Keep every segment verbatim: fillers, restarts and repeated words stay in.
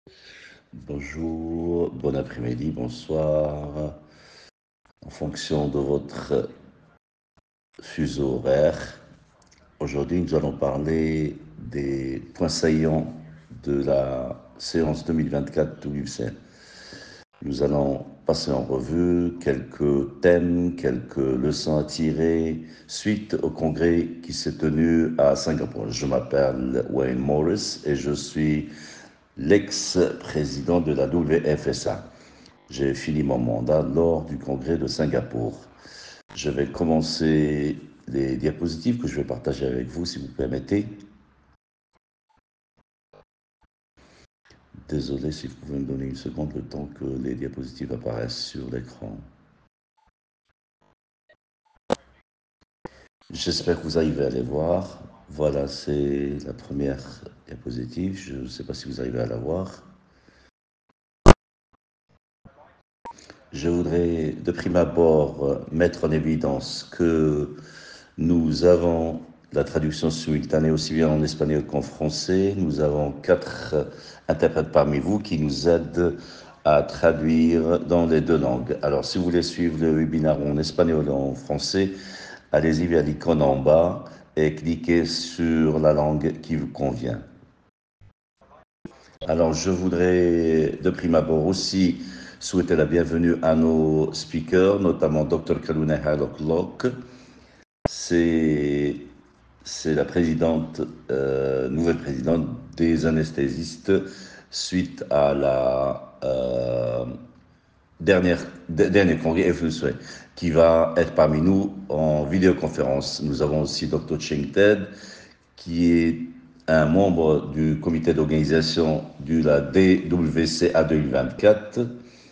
Bonjour, bon après-midi, bonsoir, en fonction de votre fuseau horaire. Aujourd'hui, nous allons parler des points saillants de la séance deux mille vingt-quatre W C. Nous allons passer en revue quelques thèmes, quelques leçons à tirer suite au congrès qui s'est tenu à Singapour. Je m'appelle Wayne Morris et je suis l'ex-président de la W F S A. J'ai fini mon mandat lors du congrès de Singapour. Je vais commencer les diapositives que je vais partager avec vous, si vous permettez. Désolé si vous pouvez me donner une seconde, le temps que les diapositives apparaissent sur l'écran. J'espère que vous arrivez à les voir. Voilà, c'est la première diapositive. Je ne sais pas si vous arrivez à la voir. Je voudrais de prime abord mettre en évidence que nous avons la traduction simultanée aussi bien en espagnol qu'en français. Nous avons quatre interprètes parmi vous qui nous aident à traduire dans les deux langues. Alors, si vous voulez suivre le webinaire en espagnol et en français, allez-y vers l'icône en bas et cliquez sur la langue qui vous convient. Alors, je voudrais de prime abord aussi souhaiter la bienvenue à nos speakers, notamment Docteur Kaluna Halok-Lok. C'est c'est la présidente, euh, nouvelle présidente des anesthésistes suite à la euh, dernière, dernier congrès F S A qui va être parmi nous en vidéoconférence. Nous avons aussi Docteur Cheng Ted qui est un membre du comité d'organisation de la D W C A deux mille vingt-quatre.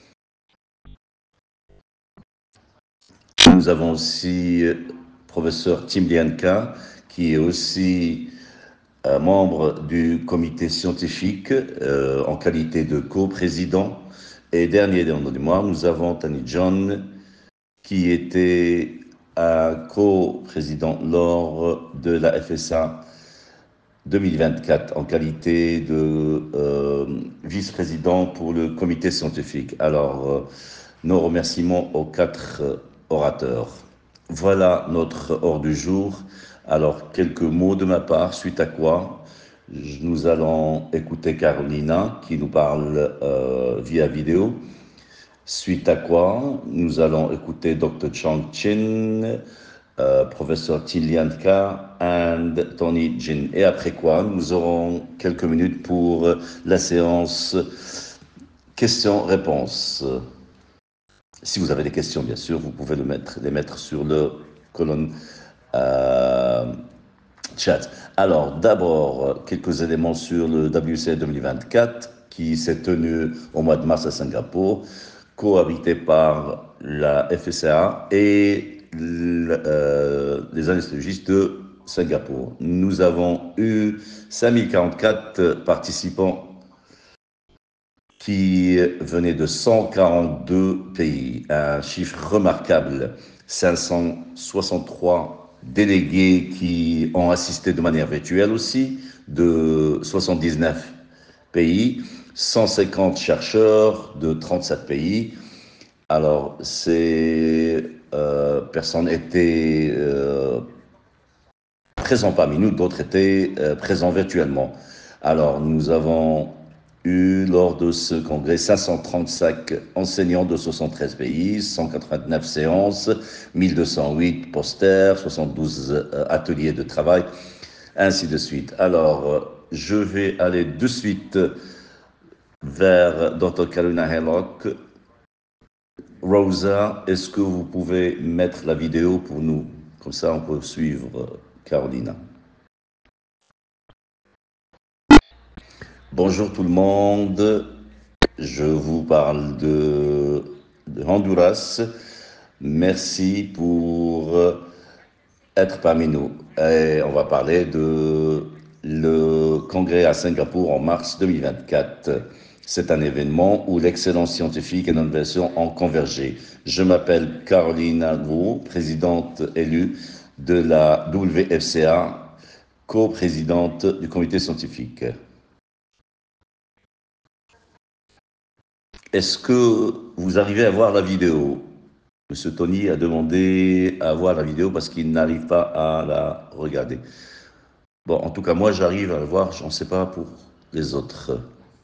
Nous avons aussi professeur Tim Lianka, qui est aussi euh, membre du comité scientifique euh, en qualité de co-président. Et dernier dernier mois, nous avons Tani John, qui était un co-président lors de la F S A deux mille vingt-quatre en qualité de euh, vice-président pour le comité scientifique. Alors, euh, nos remerciements aux quatre euh, orateurs. Voilà notre ordre du jour. Alors, quelques mots de ma part, suite à quoi nous allons écouter Carolina qui nous parle euh, via vidéo. Suite à quoi nous allons écouter Docteur Chang Chin, euh, professeur Tilianka et Tony Jin. Et après quoi, nous aurons quelques minutes pour la séance questions-réponses. Si vous avez des questions, bien sûr, vous pouvez le mettre, les mettre sur le colonne euh, chat. Alors, d'abord, quelques éléments sur le W C deux mille vingt-quatre qui s'est tenu au mois de mars à Singapour, cohabité par la F S A et le, euh, les anesthésistes de Singapour. Nous avons eu cinq mille quarante-quatre participants qui venaient de cent quarante-deux pays, un chiffre remarquable, cinq cent soixante-trois délégués qui ont assisté de manière virtuelle aussi, de soixante-dix-neuf pays, cent cinquante chercheurs de trente-sept pays. Alors, ces euh, personnes étaient euh, présentes parmi nous, d'autres étaient euh, présents virtuellement. Alors, nous avons eu lors de ce congrès cinq cent trente-cinq enseignants de soixante-treize pays, cent quatre-vingt-neuf séances, mille deux cent huit posters, soixante-douze euh, ateliers de travail, ainsi de suite. Alors, euh, je vais aller de suite vers Docteur Kaluna Halok. Rosa, est-ce que vous pouvez mettre la vidéo pour nous? Comme ça, on peut suivre Carolina. Bonjour tout le monde. Je vous parle de, de Honduras. Merci pour être parmi nous. Et on va parler de le congrès à Singapour en mars deux mille vingt-quatre. C'est un événement où l'excellence scientifique et l'innovation ont convergé. Je m'appelle Carolina Wu, présidente élue de la W F C A, co-présidente du comité scientifique. Est-ce que vous arrivez à voir la vidéo? Monsieur Tony a demandé à voir la vidéo parce qu'il n'arrive pas à la regarder. Bon, en tout cas, moi, j'arrive à la voir, je ne sais pas pour les autres.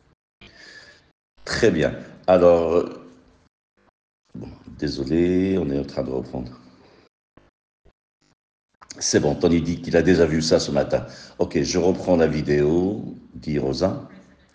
Très bien. Alors, bon, désolé, on est en train de reprendre. C'est bon, Tony dit qu'il a déjà vu ça ce matin. Ok, je reprends la vidéo, dit Rosa.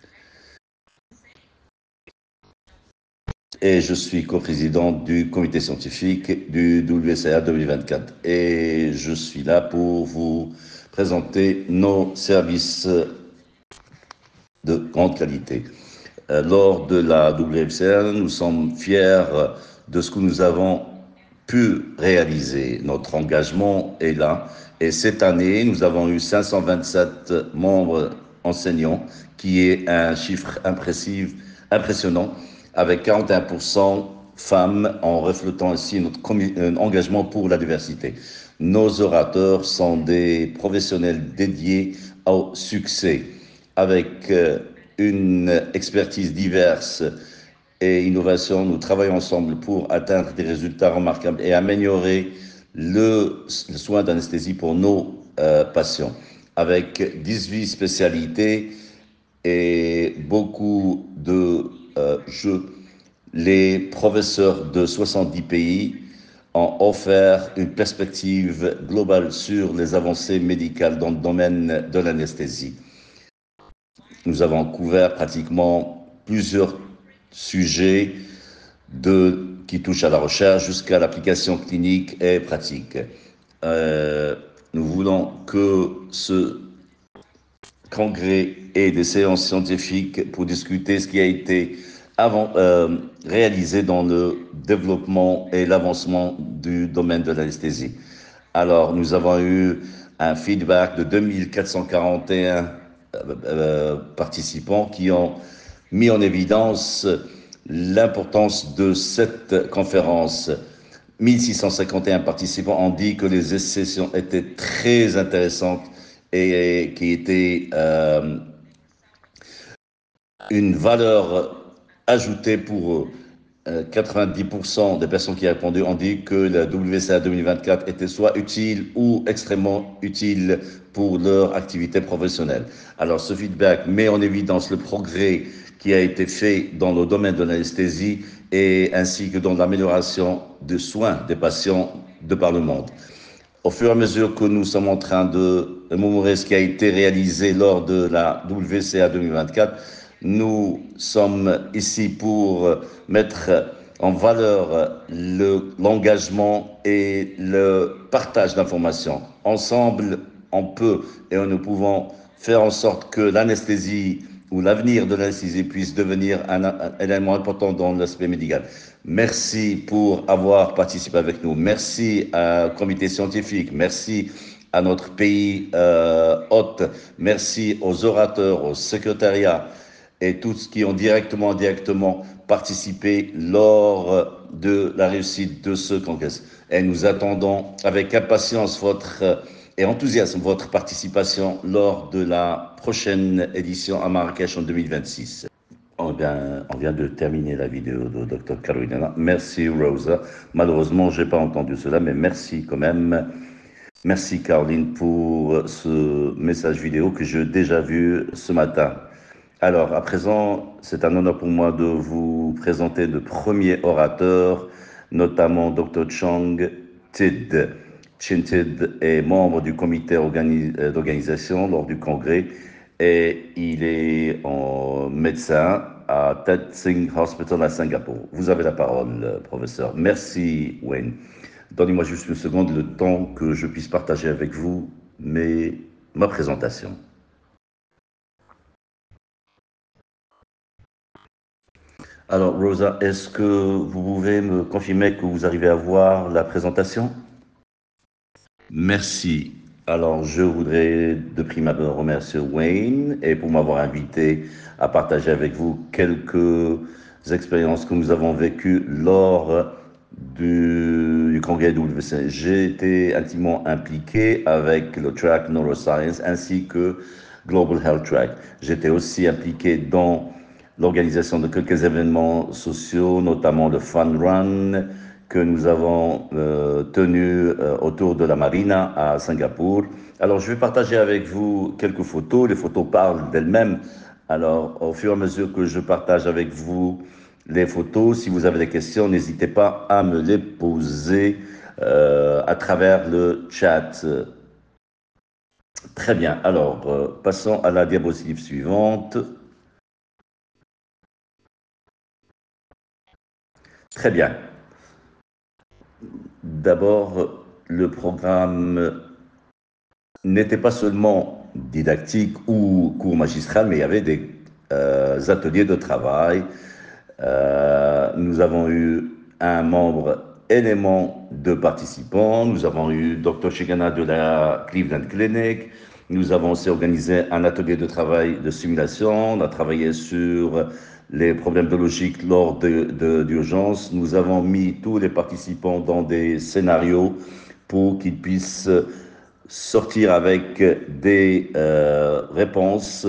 Et je suis coprésident du comité scientifique du W C A deux mille vingt-quatre. Et je suis là pour vous présenter nos services de grande qualité. Euh, lors de la W C A, nous sommes fiers de ce que nous avons pu réaliser. Notre engagement est là. Et cette année, nous avons eu cinq cent vingt-sept membres enseignants, qui est un chiffre impressif, impressionnant, avec quarante et un pour cent femmes, en reflétant ainsi notre engagement pour la diversité. Nos orateurs sont des professionnels dédiés au succès, avec une expertise diverse et innovation. Nous travaillons ensemble pour atteindre des résultats remarquables et améliorer le, le soin d'anesthésie pour nos euh, patients, avec dix-huit spécialités et beaucoup de euh, jeux. Les professeurs de soixante-dix pays ont offert une perspective globale sur les avancées médicales dans le domaine de l'anesthésie. Nous avons couvert pratiquement plusieurs sujets de, qui touchent à la recherche jusqu'à l'application clinique et pratique. Euh, nous voulons que ce congrès ait des séances scientifiques pour discuter ce qui a été avant, euh, réalisé dans le développement et l'avancement du domaine de l'anesthésie. Alors, nous avons eu un feedback de deux mille quatre cent quarante et un euh, participants qui ont mis en évidence l'importance de cette conférence. mille six cent cinquante et un participants ont dit que les sessions étaient très intéressantes et qui étaient euh, une valeur ajoutée pour eux. quatre-vingt-dix pour cent des personnes qui ont répondu ont dit que la W C A deux mille vingt-quatre était soit utile ou extrêmement utile pour leur activité professionnelle. Alors ce feedback met en évidence le progrès qui a été fait dans le domaine de l'anesthésie et ainsi que dans l'amélioration des soins des patients de par le monde. Au fur et à mesure que nous sommes en train de mémorer ce qui a été réalisé lors de la W C A deux mille vingt-quatre, nous sommes ici pour mettre en valeur l'engagement et le partage d'informations. Ensemble, on peut et nous pouvons faire en sorte que l'anesthésie ou l'avenir de l'anesthésie puisse devenir un, un élément important dans l'aspect médical. Merci pour avoir participé avec nous. Merci au comité scientifique. Merci à notre pays euh, hôte. Merci aux orateurs, au secrétariat et tous qui ont directement ou indirectement participé lors de la réussite de ce congrès. Et nous attendons avec impatience votre et enthousiasme votre participation lors de la prochaine édition à Marrakech en deux mille vingt-six. On vient, on vient de terminer la vidéo de Docteur Carolina. Merci Rosa. Malheureusement, je n'ai pas entendu cela, mais merci quand même. Merci Caroline pour ce message vidéo que j'ai déjà vu ce matin. Alors, à présent, c'est un honneur pour moi de vous présenter le premier orateur, notamment Docteur Chang Tid. Chin Tid est membre du comité d'organisation lors du congrès et il est en médecin à Tet Singh Hospital à Singapour. Vous avez la parole, professeur. Merci, Wayne. Donnez-moi juste une seconde, le temps que je puisse partager avec vous mes, ma présentation. Alors, Rosa, est-ce que vous pouvez me confirmer que vous arrivez à voir la présentation? Merci. Alors, je voudrais de prime abord remercier Wayne et pour m'avoir invité à partager avec vous quelques expériences que nous avons vécues lors du, du congrès W C A. J'ai été intimement impliqué avec le track Neuroscience ainsi que Global Health Track. J'étais aussi impliqué dans l'organisation de quelques événements sociaux, notamment le Fun Run que nous avons euh, tenu euh, autour de la Marina à Singapour. Alors, je vais partager avec vous quelques photos. Les photos parlent d'elles-mêmes. Alors, au fur et à mesure que je partage avec vous les photos, si vous avez des questions, n'hésitez pas à me les poser euh, à travers le chat. Très bien. Alors, euh, passons à la diapositive suivante. Très bien. D'abord, le programme n'était pas seulement didactique ou cours magistral, mais il y avait des euh, ateliers de travail. Euh, nous avons eu un membre élément de participants. Nous avons eu docteur Shigana de la Cleveland Clinic. Nous avons aussi organisé un atelier de travail de simulation. On a travaillé sur les problèmes de logique lors d'urgence. Nous avons mis tous les participants dans des scénarios pour qu'ils puissent sortir avec des euh, réponses.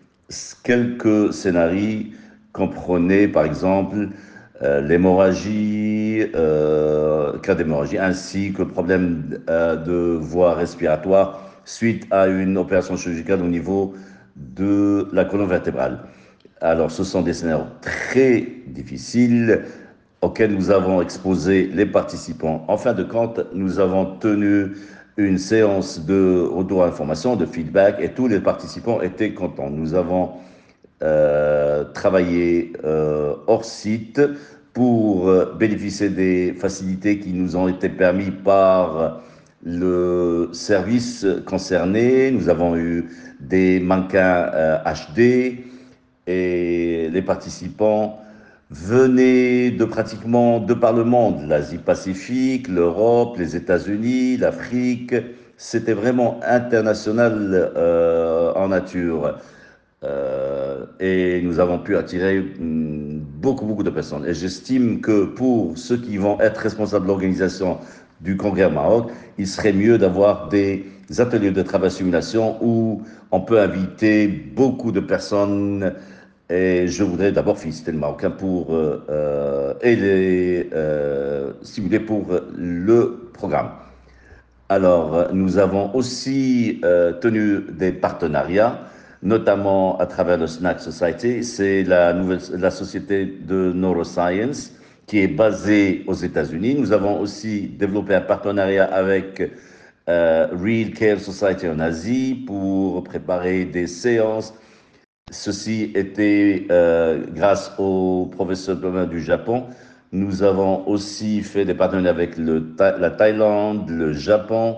Quelques scénarios comprenaient par exemple euh, l'hémorragie, euh, cas d'hémorragie, ainsi que le problème euh, de voie respiratoire suite à une opération chirurgicale au niveau de la colonne vertébrale. Alors, ce sont des scénarios très difficiles auxquels nous avons exposé les participants. En fin de compte, nous avons tenu une séance de retour à information, de feedback, et tous les participants étaient contents. Nous avons euh, travaillé euh, hors site pour euh, bénéficier des facilités qui nous ont été permises par le service concerné. Nous avons eu des mannequins euh, H D et les participants venaient de pratiquement de par le monde, l'Asie-Pacifique, l'Europe, les États-Unis, l'Afrique. C'était vraiment international euh, en nature. Euh, et nous avons pu attirer mm, beaucoup, beaucoup de personnes. Et j'estime que pour ceux qui vont être responsables de l'organisation du Congrès au Maroc, il serait mieux d'avoir des ateliers de travail simulation où on peut inviter beaucoup de personnes. Et je voudrais d'abord féliciter le Marocain pour euh, euh, et les euh, stimuler pour le programme. Alors, nous avons aussi euh, tenu des partenariats, notamment à travers le Snack Society. C'est la, nouvelle, la société de neuroscience qui est basée aux États-Unis. Nous avons aussi développé un partenariat avec euh, Real Care Society en Asie pour préparer des séances. Ceci était euh, grâce au professeur Blum du Japon. Nous avons aussi fait des partenariats avec le, la Thaïlande, le Japon,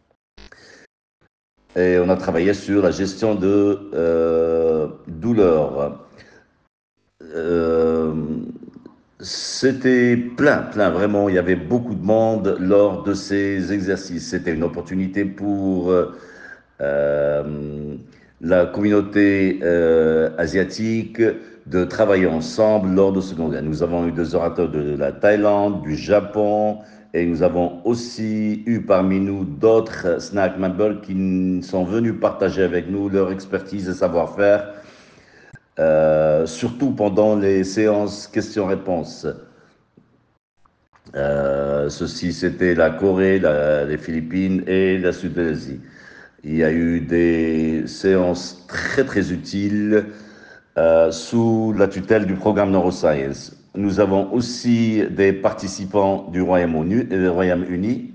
et on a travaillé sur la gestion de euh, douleurs. Euh, C'était plein, plein, vraiment. Il y avait beaucoup de monde lors de ces exercices. C'était une opportunité pour euh, la communauté euh, asiatique de travailler ensemble lors de ce congrès. Nous avons eu des orateurs de la Thaïlande, du Japon, et nous avons aussi eu parmi nous d'autres snack members qui sont venus partager avec nous leur expertise et savoir-faire, euh, surtout pendant les séances questions-réponses. Euh, ceci, c'était la Corée, la, les Philippines et la Sud-Asie. Il y a eu des séances très très utiles euh, sous la tutelle du programme Neuroscience. Nous avons aussi des participants du Royaume-Uni. Euh, Royaume-Uni.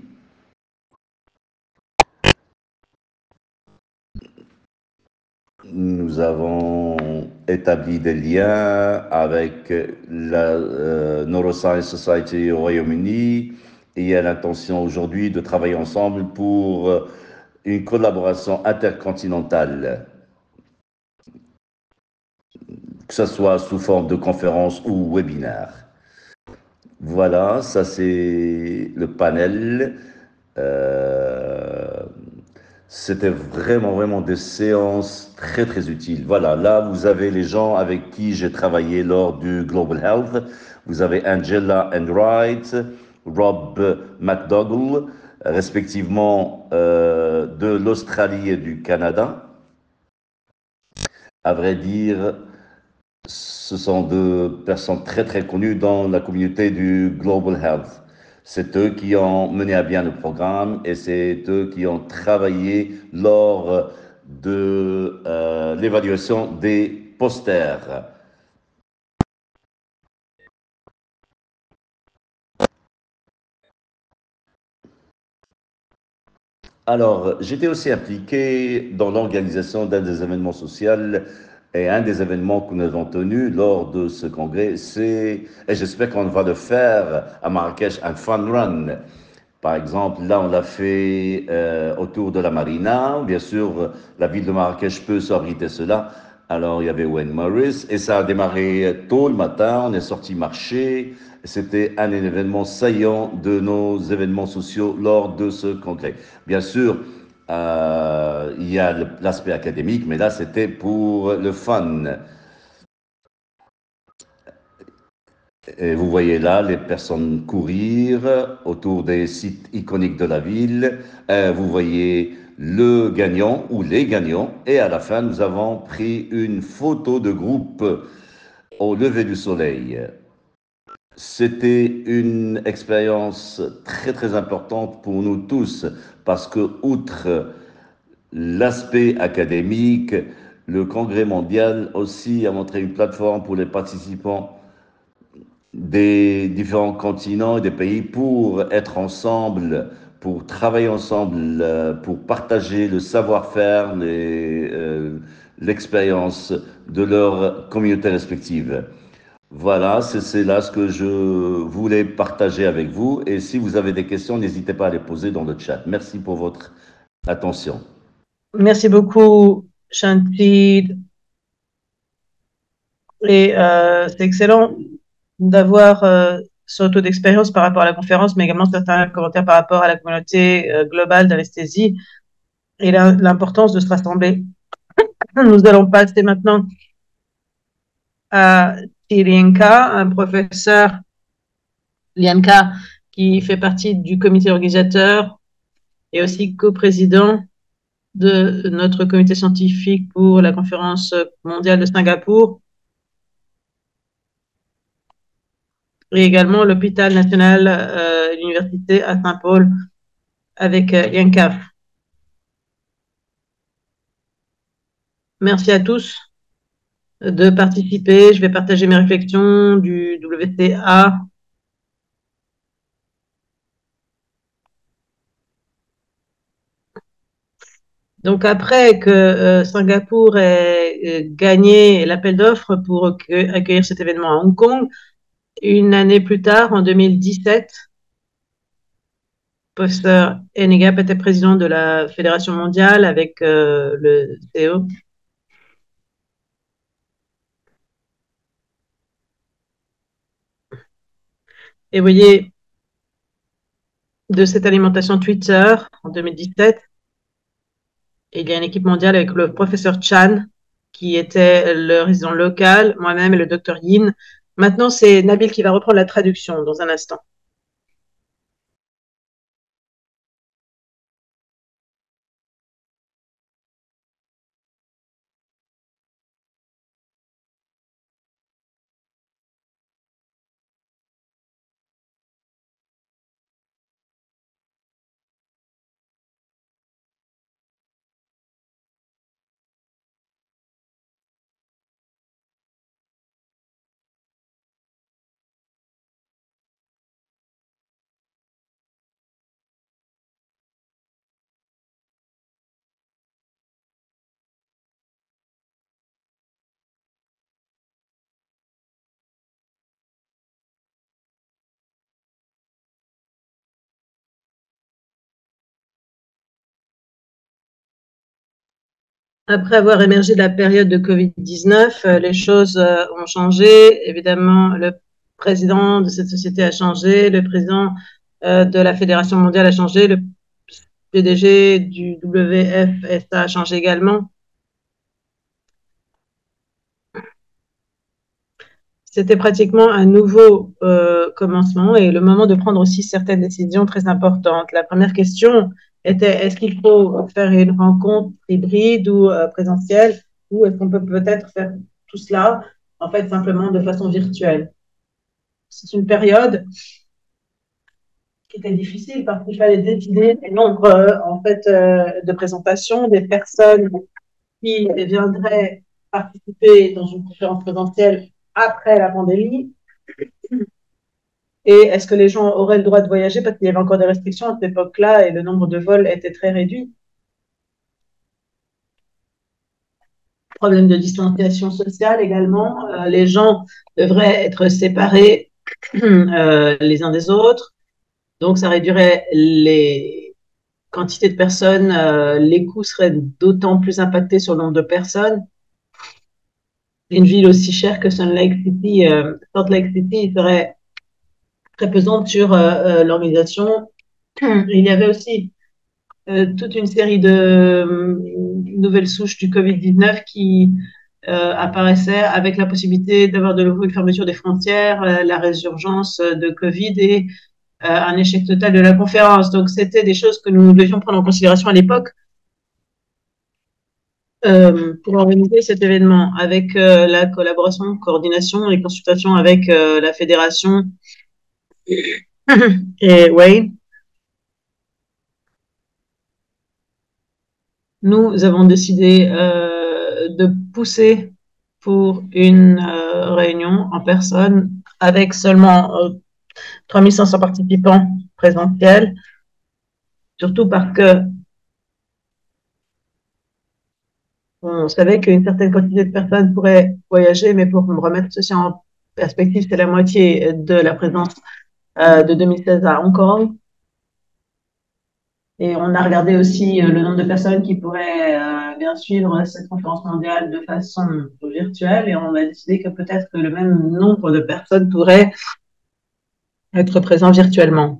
Nous avons établi des liens avec la euh, Neuroscience Society au Royaume-Uni et il y a l'intention aujourd'hui de travailler ensemble pour euh, une collaboration intercontinentale, que ce soit sous forme de conférence ou webinaire. Voilà, ça c'est le panel. Euh, C'était vraiment, vraiment des séances très, très utiles. Voilà, là, vous avez les gens avec qui j'ai travaillé lors du Global Health. Vous avez Angela Enright, Rob McDougall, respectivement euh, de l'Australie et du Canada. À vrai dire, ce sont deux personnes très très connues dans la communauté du Global Health. C'est eux qui ont mené à bien le programme et c'est eux qui ont travaillé lors de euh, l'évaluation des posters. Alors, j'étais aussi impliqué dans l'organisation d'un des événements sociaux et un des événements que nous avons tenus lors de ce congrès, c'est, et j'espère qu'on va le faire à Marrakech, un fun run. Par exemple, là, on l'a fait euh, autour de la marina. Bien sûr, la ville de Marrakech peut s'abriter cela. Alors, il y avait Wayne Morris et ça a démarré tôt le matin. On est sorti marcher. C'était un événement saillant de nos événements sociaux lors de ce congrès. Bien sûr, euh, il y a l'aspect académique, mais là, c'était pour le fun. Et vous voyez là les personnes courir autour des sites iconiques de la ville. Euh, vous voyez le gagnant ou les gagnants. Et à la fin, nous avons pris une photo de groupe au lever du soleil. C'était une expérience très très importante pour nous tous parce que, outre l'aspect académique, le congrès mondial aussi a montré une plateforme pour les participants des différents continents et des pays pour être ensemble, pour travailler ensemble, euh, pour partager le savoir-faire, les, euh, l'expérience de leur communauté respective. Voilà, c'est, c'est là ce que je voulais partager avec vous. Et si vous avez des questions, n'hésitez pas à les poser dans le chat. Merci pour votre attention. Merci beaucoup, Shantid. Et euh, c'est excellent d'avoir euh, ce retour d'expérience par rapport à la conférence, mais également certains commentaires par rapport à la communauté euh, globale d'anesthésie et la- l'importance de se rassembler. Nous allons passer maintenant à Lienka, un professeur Lienka qui fait partie du comité organisateur et aussi coprésident de notre comité scientifique pour la conférence mondiale de Singapour et également l'hôpital national, euh, l'université à Saint-Paul avec euh, Lienka. Merci à tous de participer. Je vais partager mes réflexions du W C A. Donc après que euh, Singapour ait euh, gagné l'appel d'offres pour accueillir cet événement à Hong Kong, une année plus tard, en deux mille dix-sept, professeur Enigap était président de la Fédération mondiale avec euh, le C E O. Et vous voyez, de cette alimentation Twitter en deux mille dix-sept, il y a une équipe mondiale avec le professeur Chan, qui était le résident local, moi-même et le docteur Yin. Maintenant, c'est Nabil qui va reprendre la traduction dans un instant. Après avoir émergé de la période de Covid dix-neuf, euh, les choses euh, ont changé. Évidemment, le président de cette société a changé, le président euh, de la Fédération mondiale a changé, le P D G du W F S A a changé également. C'était pratiquement un nouveau euh, commencement et le moment de prendre aussi certaines décisions très importantes. La première question était, est-ce qu'il faut faire une rencontre hybride ou euh, présentielle, ou est-ce qu'on peut peut-être faire tout cela en fait, simplement de façon virtuelle. C'est une période qui était difficile parce qu'il fallait décider du nombre, euh, en fait, euh, de présentations des personnes qui viendraient participer dans une conférence présentielle après la pandémie. Et est-ce que les gens auraient le droit de voyager parce qu'il y avait encore des restrictions à cette époque-là et le nombre de vols était très réduit. Problème de distanciation sociale également. Euh, les gens devraient être séparés euh, les uns des autres. Donc, ça réduirait les quantités de personnes. Euh, les coûts seraient d'autant plus impactés sur le nombre de personnes. Une ville aussi chère que Salt Lake City, euh, Salt Lake City serait très pesante sur euh, euh, l'organisation. Il y avait aussi euh, toute une série de euh, nouvelles souches du covid dix-neuf qui euh, apparaissaient avec la possibilité d'avoir de nouveau une fermeture des frontières, euh, la résurgence de Covid et euh, un échec total de la conférence. Donc, c'était des choses que nous devions prendre en considération à l'époque euh, pour organiser cet événement avec euh, la collaboration, coordination et consultation avec euh, la fédération et Wayne. Nous avons décidé euh, de pousser pour une euh, réunion en personne avec seulement euh, trois mille cinq cents participants présentiels, surtout parce que on savait qu'une certaine quantité de personnes pourraient voyager, mais pour me remettre ceci en perspective, c'est la moitié de la présence euh, de deux mille seize à Hong Kong. Et on a regardé aussi euh, le nombre de personnes qui pourraient euh, bien suivre cette conférence mondiale de façon virtuelle et on a décidé que peut-être que le même nombre de personnes pourraient être présents virtuellement.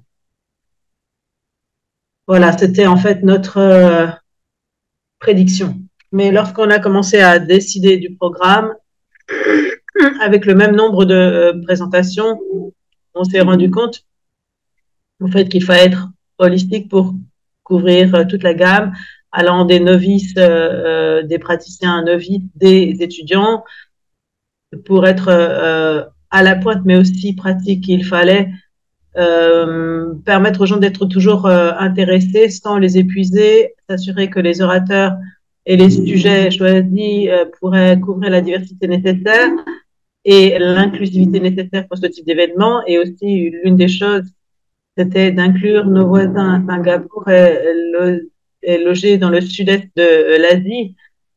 Voilà, c'était en fait notre euh, prédiction. Mais lorsqu'on a commencé à décider du programme, avec le même nombre de euh, présentations, on s'est rendu compte en fait qu'il fallait être holistique pour couvrir euh, toute la gamme, allant des novices, euh, des praticiens novices, des étudiants, pour être euh, à la pointe, mais aussi pratique. Il fallait euh, permettre aux gens d'être toujours euh, intéressés sans les épuiser, s'assurer que les orateurs et les sujets choisis euh, pourraient couvrir la diversité nécessaire et l'inclusivité nécessaire pour ce type d'événement. Et aussi, l'une des choses, c'était d'inclure nos voisins. Singapour est, est logé dans le sud-est de l'Asie,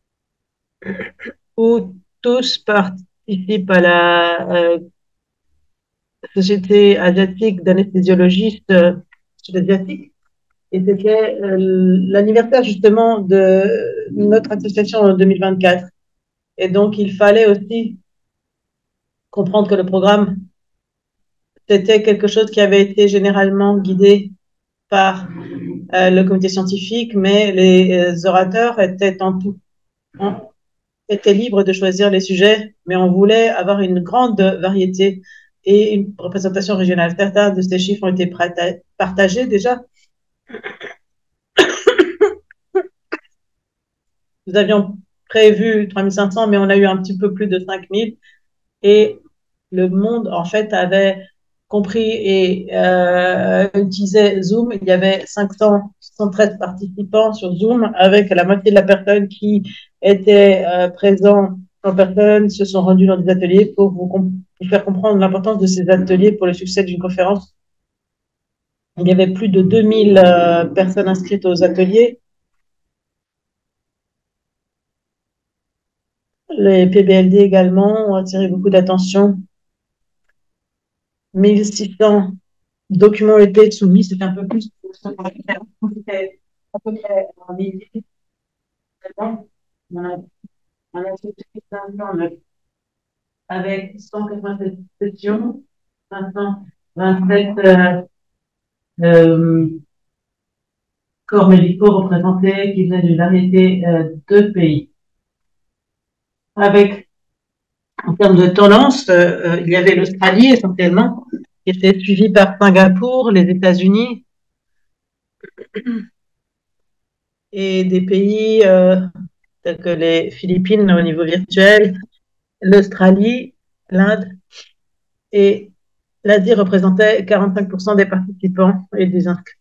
où tous participent à la euh, société asiatique d'anesthésiologistes euh, sud-asiatiques. Et c'était euh, l'anniversaire justement de notre association en deux mille vingt-quatre. Et donc, il fallait aussi comprendre que le programme, c'était quelque chose qui avait été généralement guidé par euh, le comité scientifique, mais les euh, orateurs étaient en tout, en, étaient libres de choisir les sujets, mais on voulait avoir une grande variété et une représentation régionale. Certains de ces chiffres ont été partagés déjà. Nous avions prévu trois mille cinq cents, mais on a eu un petit peu plus de cinq mille. Et le monde, en fait, avait compris et euh, utilisait Zoom. Il y avait cinq cent soixante-treize participants sur Zoom, avec la moitié de la personne qui était euh, présent en personne se sont rendus dans des ateliers pour vous, vous faire comprendre l'importance de ces ateliers pour le succès d'une conférence. Il y avait plus de deux mille euh, personnes inscrites aux ateliers. Les P B L D également ont attiré beaucoup d'attention. mille six cents documents ont été soumis, c'était un peu plus. C'était à peu près en mille. On a, on a fait avec cent quatre-vingt-sept sessions, cinq cent vingt-sept euh, euh, corps médicaux représentés qui venaient d'une variété euh, de pays. Avec, en termes de tendance, euh, il y avait l'Australie essentiellement, qui était suivie par Singapour, les États-Unis et des pays euh, tels que les Philippines au niveau virtuel, l'Australie, l'Inde et l'Asie représentait quarante-cinq pour cent des participants et des inscrits.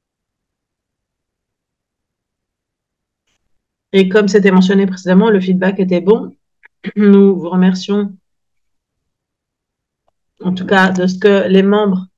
Et comme c'était mentionné précédemment, le feedback était bon. Nous vous remercions, en tout cas, de ce que les membres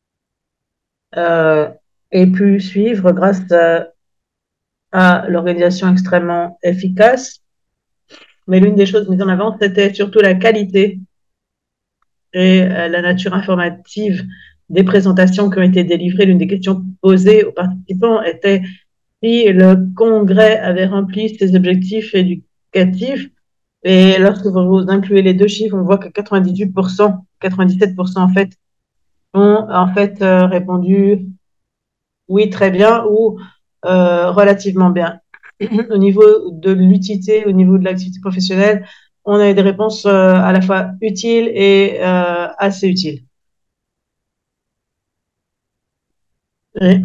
euh, aient pu suivre grâce à, à l'organisation extrêmement efficace. Mais l'une des choses mises en avant, c'était surtout la qualité et euh, la nature informative des présentations qui ont été délivrées. L'une des questions posées aux participants était si le congrès avait rempli ses objectifs éducatifs. Et lorsque vous incluez les deux chiffres, on voit que quatre-vingt-dix-huit pour cent, quatre-vingt-dix-sept pour cent en fait, ont en fait euh, répondu oui, très bien ou euh, relativement bien. Au niveau de l'utilité, au niveau de l'activité professionnelle, on a eu des réponses euh, à la fois utiles et euh, assez utiles. Et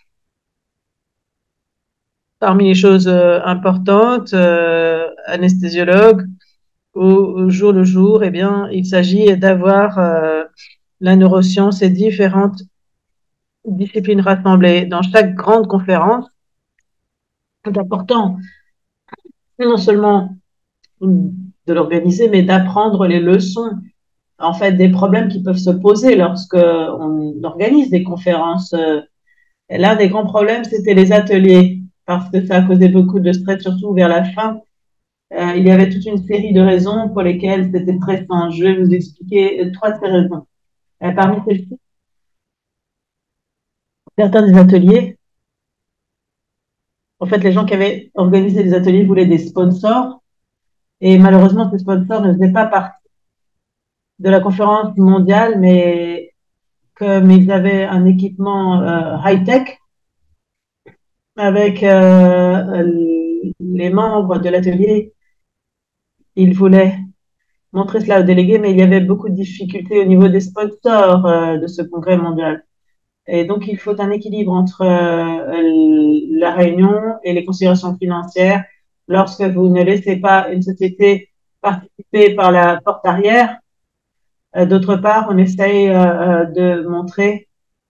parmi les choses euh, importantes, euh, anesthésiologue, au, au jour le jour, eh bien, il s'agit d'avoir euh, la neuroscience et différentes disciplines rassemblées dans chaque grande conférence. C'est important non seulement de l'organiser, mais d'apprendre les leçons, en fait, des problèmes qui peuvent se poser lorsque on organise des conférences. Et l'un des grands problèmes, c'était les ateliers, parce que ça a causé beaucoup de stress, surtout vers la fin. Euh, il y avait toute une série de raisons pour lesquelles c'était stressant. Je vais vous expliquer trois de ces raisons. Euh, parmi celles-ci, certains des ateliers, en fait, les gens qui avaient organisé les ateliers voulaient des sponsors, et malheureusement, ces sponsors ne faisaient pas partie de la conférence mondiale, mais comme ils avaient un équipement euh, high-tech, avec euh, les membres de l'atelier, ils voulaient montrer cela aux délégués, mais il y avait beaucoup de difficultés au niveau des sponsors euh, de ce congrès mondial. Et donc, il faut un équilibre entre euh, la réunion et les considérations financières. Lorsque vous ne laissez pas une société participer par la porte arrière, euh, d'autre part, on essaye euh, de montrer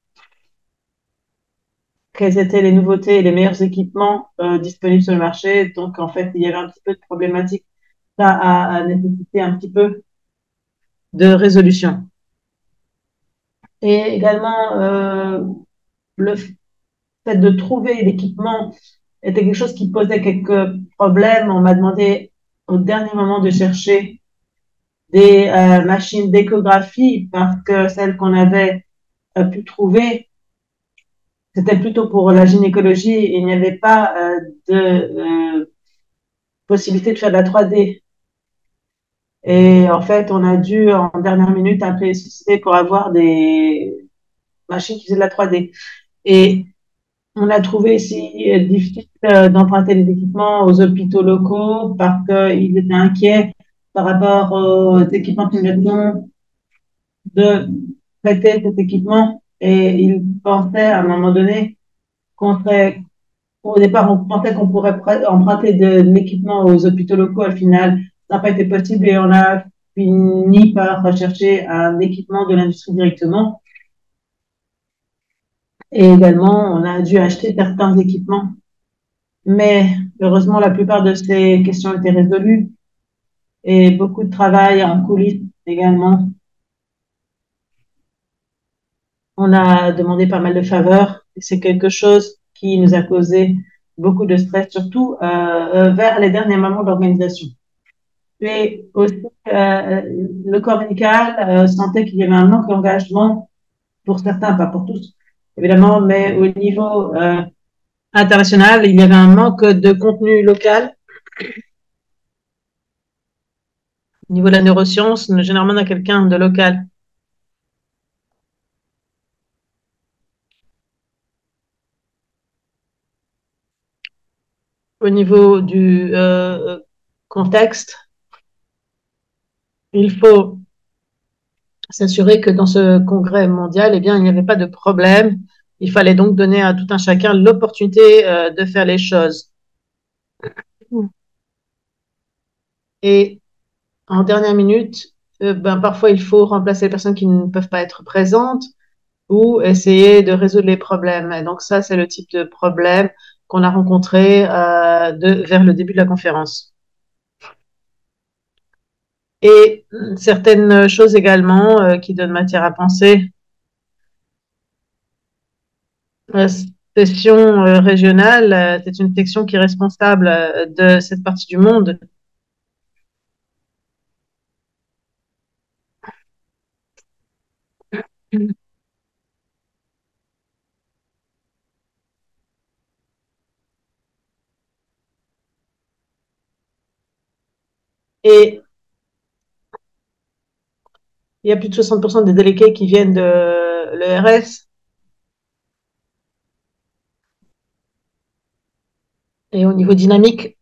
quelles étaient les nouveautés et les meilleurs équipements euh, disponibles sur le marché. Donc, en fait, il y avait un petit peu de problématique. Ça a, a nécessité un petit peu de résolution. Et également, euh, le fait de trouver l'équipement était quelque chose qui posait quelques problèmes. On m'a demandé au dernier moment de chercher des euh, machines d'échographie parce que celles qu'on avait euh, pu trouver, c'était plutôt pour la gynécologie et il n'y avait pas euh, de euh, possibilité de faire de la trois D. Et en fait, on a dû en dernière minute appeler les sociétés pour avoir des machines qui faisaient de la trois D. Et on a trouvé ici difficile euh, d'emprunter les équipements aux hôpitaux locaux parce qu'ils étaient inquiets par rapport aux équipements de simulation de prêter cet équipement et ils pensaient à un moment donné qu'on serait, au départ, on pensait qu'on pourrait emprunter de l'équipement aux hôpitaux locaux. Au final, ça n'a pas été possible et on a fini par rechercher un équipement de l'industrie directement. Et également, on a dû acheter certains équipements. Mais heureusement, la plupart de ces questions étaient résolues et beaucoup de travail en coulisses également. On a demandé pas mal de faveurs et c'est quelque chose qui nous a causé beaucoup de stress, surtout euh, vers les derniers moments de l'organisation. Et aussi, euh, le corps médical euh, sentait qu'il y avait un manque d'engagement pour certains, pas pour tous, évidemment, mais au niveau euh, international, il y avait un manque de contenu local. Au niveau de la neuroscience, généralement, on a quelqu'un de local. Au niveau du euh, contexte, il faut s'assurer que dans ce congrès mondial, eh bien, il n'y avait pas de problème. Il fallait donc donner à tout un chacun l'opportunité euh, de faire les choses. Et en dernière minute, euh, ben, parfois il faut remplacer les personnes qui ne peuvent pas être présentes ou essayer de résoudre les problèmes. Et donc ça, c'est le type de problème qu'on a rencontré euh, de, vers le début de la conférence. Et certaines choses également euh, qui donnent matière à penser. La section euh, régionale, euh, c'est une section qui est responsable euh, de cette partie du monde. Et il y a plus de soixante pour cent des délégués qui viennent de l'E R S. Et au niveau dynamique,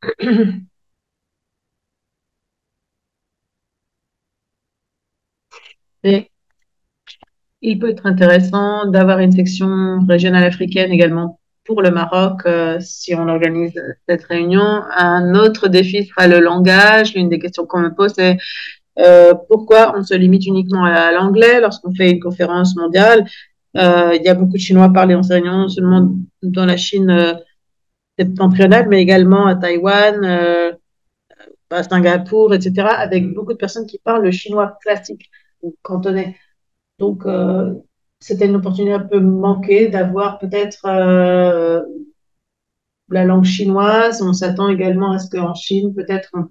et il peut être intéressant d'avoir une section régionale africaine également pour le Maroc euh, si on organise cette réunion. Un autre défi sera le langage. L'une des questions qu'on me pose, c'est euh, pourquoi on se limite uniquement à l'anglais lorsqu'on fait une conférence mondiale. Euh, il y a beaucoup de Chinois parlés dans ces réunions, non seulement dans la Chine euh, septentrionale, mais également à Taïwan, euh, à Singapour, et cetera, avec beaucoup de personnes qui parlent le chinois classique ou cantonais. Donc, euh, c'était une opportunité un peu manquée d'avoir peut-être euh, la langue chinoise. On s'attend également à ce qu'en Chine, peut-être, on-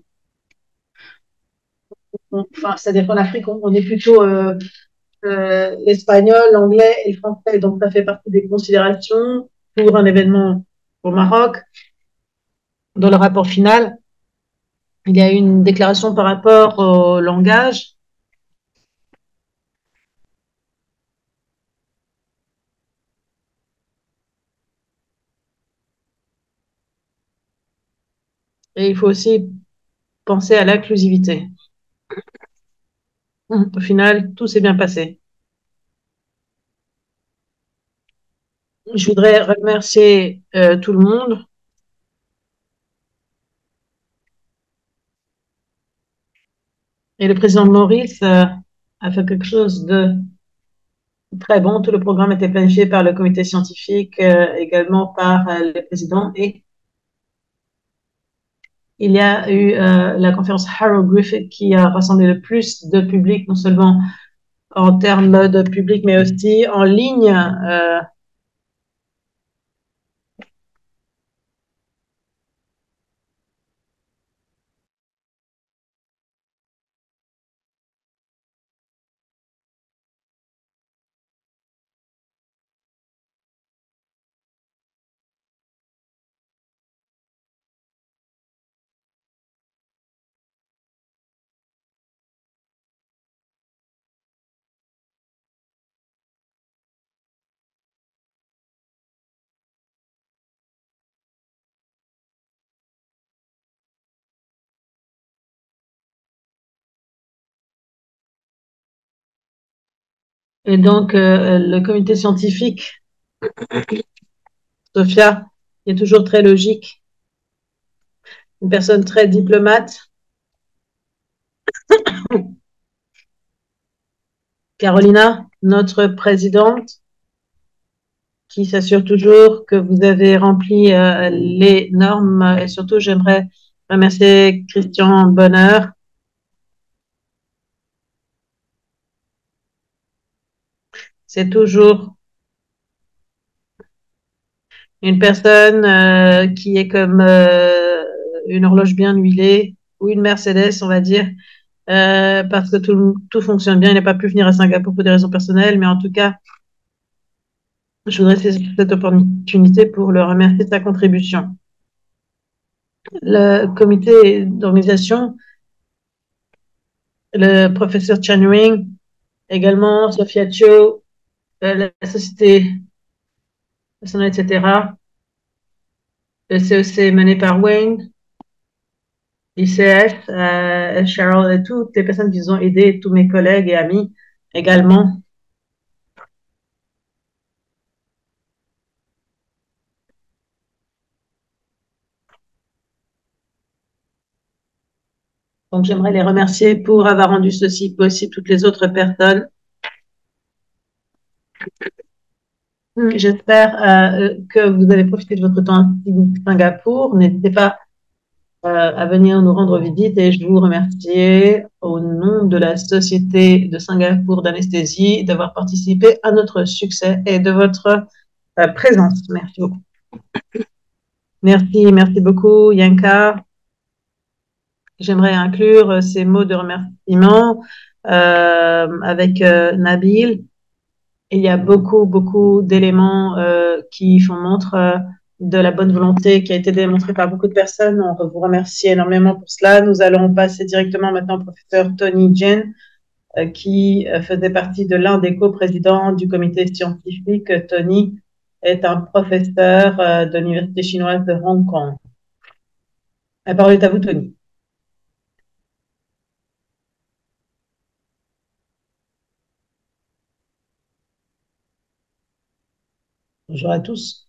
on- enfin, c'est-à-dire qu'en Afrique, on, on est plutôt euh, euh, l'espagnol, l'anglais et le français. Donc, ça fait partie des considérations pour un événement au Maroc. Dans le rapport final, il y a une déclaration par rapport au langage. Et il faut aussi penser à l'inclusivité. Au final, tout s'est bien passé. Je voudrais remercier euh, tout le monde et le président Maurice euh, a fait quelque chose de très bon. Tout le programme était planifié par le comité scientifique, euh, également par euh, le président. Et il y a eu euh, la conférence Harold Griffith qui a rassemblé le plus de public, non seulement en termes de public, mais aussi en ligne. Euh, et donc, euh, le comité scientifique, Sophia, est toujours très logique, une personne très diplomate. Carolina, notre présidente, qui s'assure toujours que vous avez rempli euh, les normes. Et surtout, j'aimerais remercier Christian Bonheur. C'est toujours une personne euh, qui est comme euh, une horloge bien huilée ou une Mercedes, on va dire, euh, parce que tout, tout fonctionne bien. Il n'a pas pu venir à Singapour pour des raisons personnelles, mais en tout cas, je voudrais saisir cette opportunité pour le remercier de sa contribution. Le comité d'organisation, le professeur Chan Wing, également Sophia Cho, euh, la société nationale, et cetera. Le C E C mené par Wayne, l'I C F, euh, Cheryl et toutes les personnes qui nous ont aidés, tous mes collègues et amis également. Donc, j'aimerais les remercier pour avoir rendu ceci possible, toutes les autres personnes. J'espère euh, que vous avez profité de votre temps à Singapour. N'hésitez pas euh, à venir nous rendre visite et je vous remercie au nom de la Société de Singapour d'anesthésie d'avoir participé à notre succès et de votre euh, présence. Merci beaucoup. Merci, merci beaucoup, Yanka. J'aimerais inclure ces mots de remerciement euh, avec euh, Nabil. Il y a beaucoup, beaucoup d'éléments euh, qui font montre euh, de la bonne volonté qui a été démontrée par beaucoup de personnes. On vous remercie énormément pour cela. Nous allons passer directement maintenant au professeur Tony Jen, euh, qui euh, faisait partie de l'un des coprésidents du comité scientifique. Tony est un professeur euh, de l'Université chinoise de Hong Kong. La parole est à vous, Tony. Bonjour à tous.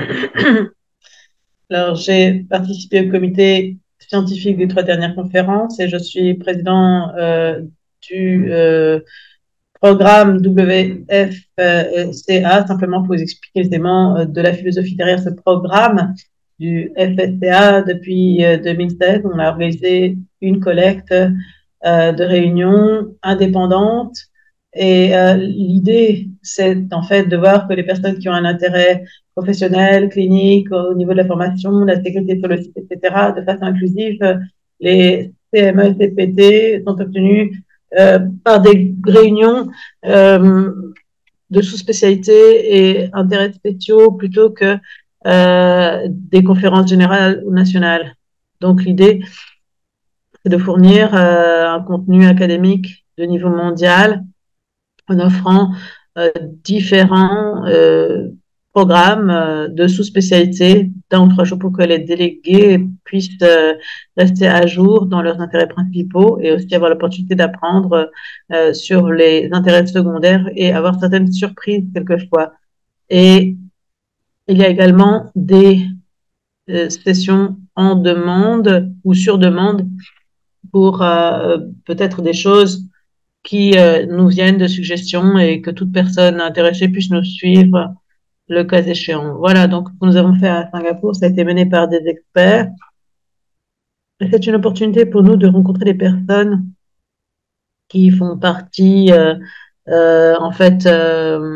Alors, j'ai participé au comité scientifique des trois dernières conférences et je suis président euh, du euh, programme W F C A, simplement pour vous expliquer les éléments euh, de la philosophie derrière ce programme du F S C A. Depuis euh, deux mille seize, on a organisé une collecte euh, de réunions indépendantes et euh, l'idée, c'est en fait de voir que les personnes qui ont un intérêt professionnel, clinique, au niveau de la formation, la sécurité sur le site, et cetera, de façon inclusive, les C M E, C P T sont obtenus euh, par des réunions euh, de sous-spécialités et intérêts spéciaux plutôt que euh, des conférences générales ou nationales. Donc l'idée, c'est de fournir euh, un contenu académique de niveau mondial en offrant euh, différents euh, programmes euh, de sous-spécialités d'un ou trois jours pour que les délégués puissent euh, rester à jour dans leurs intérêts principaux et aussi avoir l'opportunité d'apprendre euh, sur les intérêts secondaires et avoir certaines surprises quelquefois. Et il y a également des euh, sessions en demande ou sur demande pour euh, peut-être des choses qui euh, nous viennent de suggestions et que toute personne intéressée puisse nous suivre le cas échéant. Voilà, donc ce que nous avons fait à Singapour, ça a été mené par des experts. Et c'est une opportunité pour nous de rencontrer des personnes qui font partie, euh, euh, en fait, euh,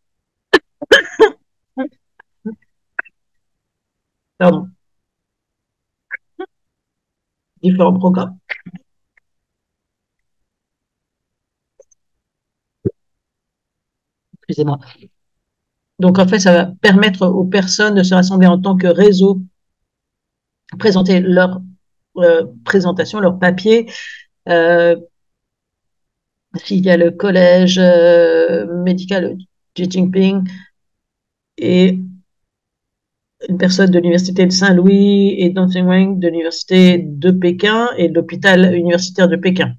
pardon, différents programmes. Excusez-moi. Donc, en fait, ça va permettre aux personnes de se rassembler en tant que réseau, présenter leur euh, présentation, leur papier. Euh, s'il y a le collège euh, médical Xi Jinping et une personne de l'université de Saint-Louis et Dancing Wang de l'université de Pékin et de l'hôpital universitaire de Pékin.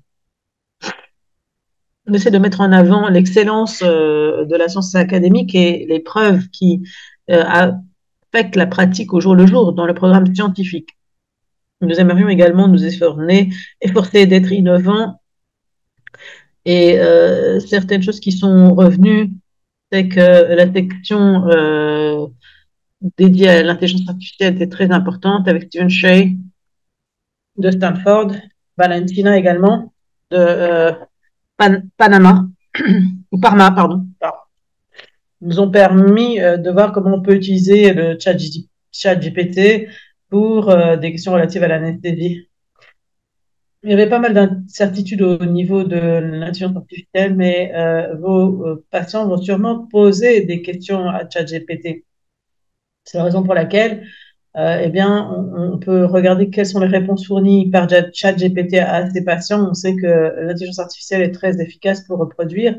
On essaie de mettre en avant l'excellence euh, de la science académique et les preuves qui euh, affectent la pratique au jour le jour dans le programme scientifique. Nous aimerions également nous efforcer, efforcer d'être innovants et euh, certaines choses qui sont revenues, c'est que la section euh, dédiée à l'intelligence artificielle était très importante avec Stephen Shea de Stanford, Valentina également de euh, Pan Panama, ou Parma, pardon, nous ont permis euh, de voir comment on peut utiliser le chat, chat G P T pour euh, des questions relatives à l'anesthésie. Il y avait pas mal d'incertitudes au niveau de l'intelligence artificielle, mais euh, vos euh, patients vont sûrement poser des questions à ChatGPT. C'est la raison pour laquelle, euh, eh bien, on, on peut regarder quelles sont les réponses fournies par ChatGPT à ces patients. On sait que l'intelligence artificielle est très efficace pour reproduire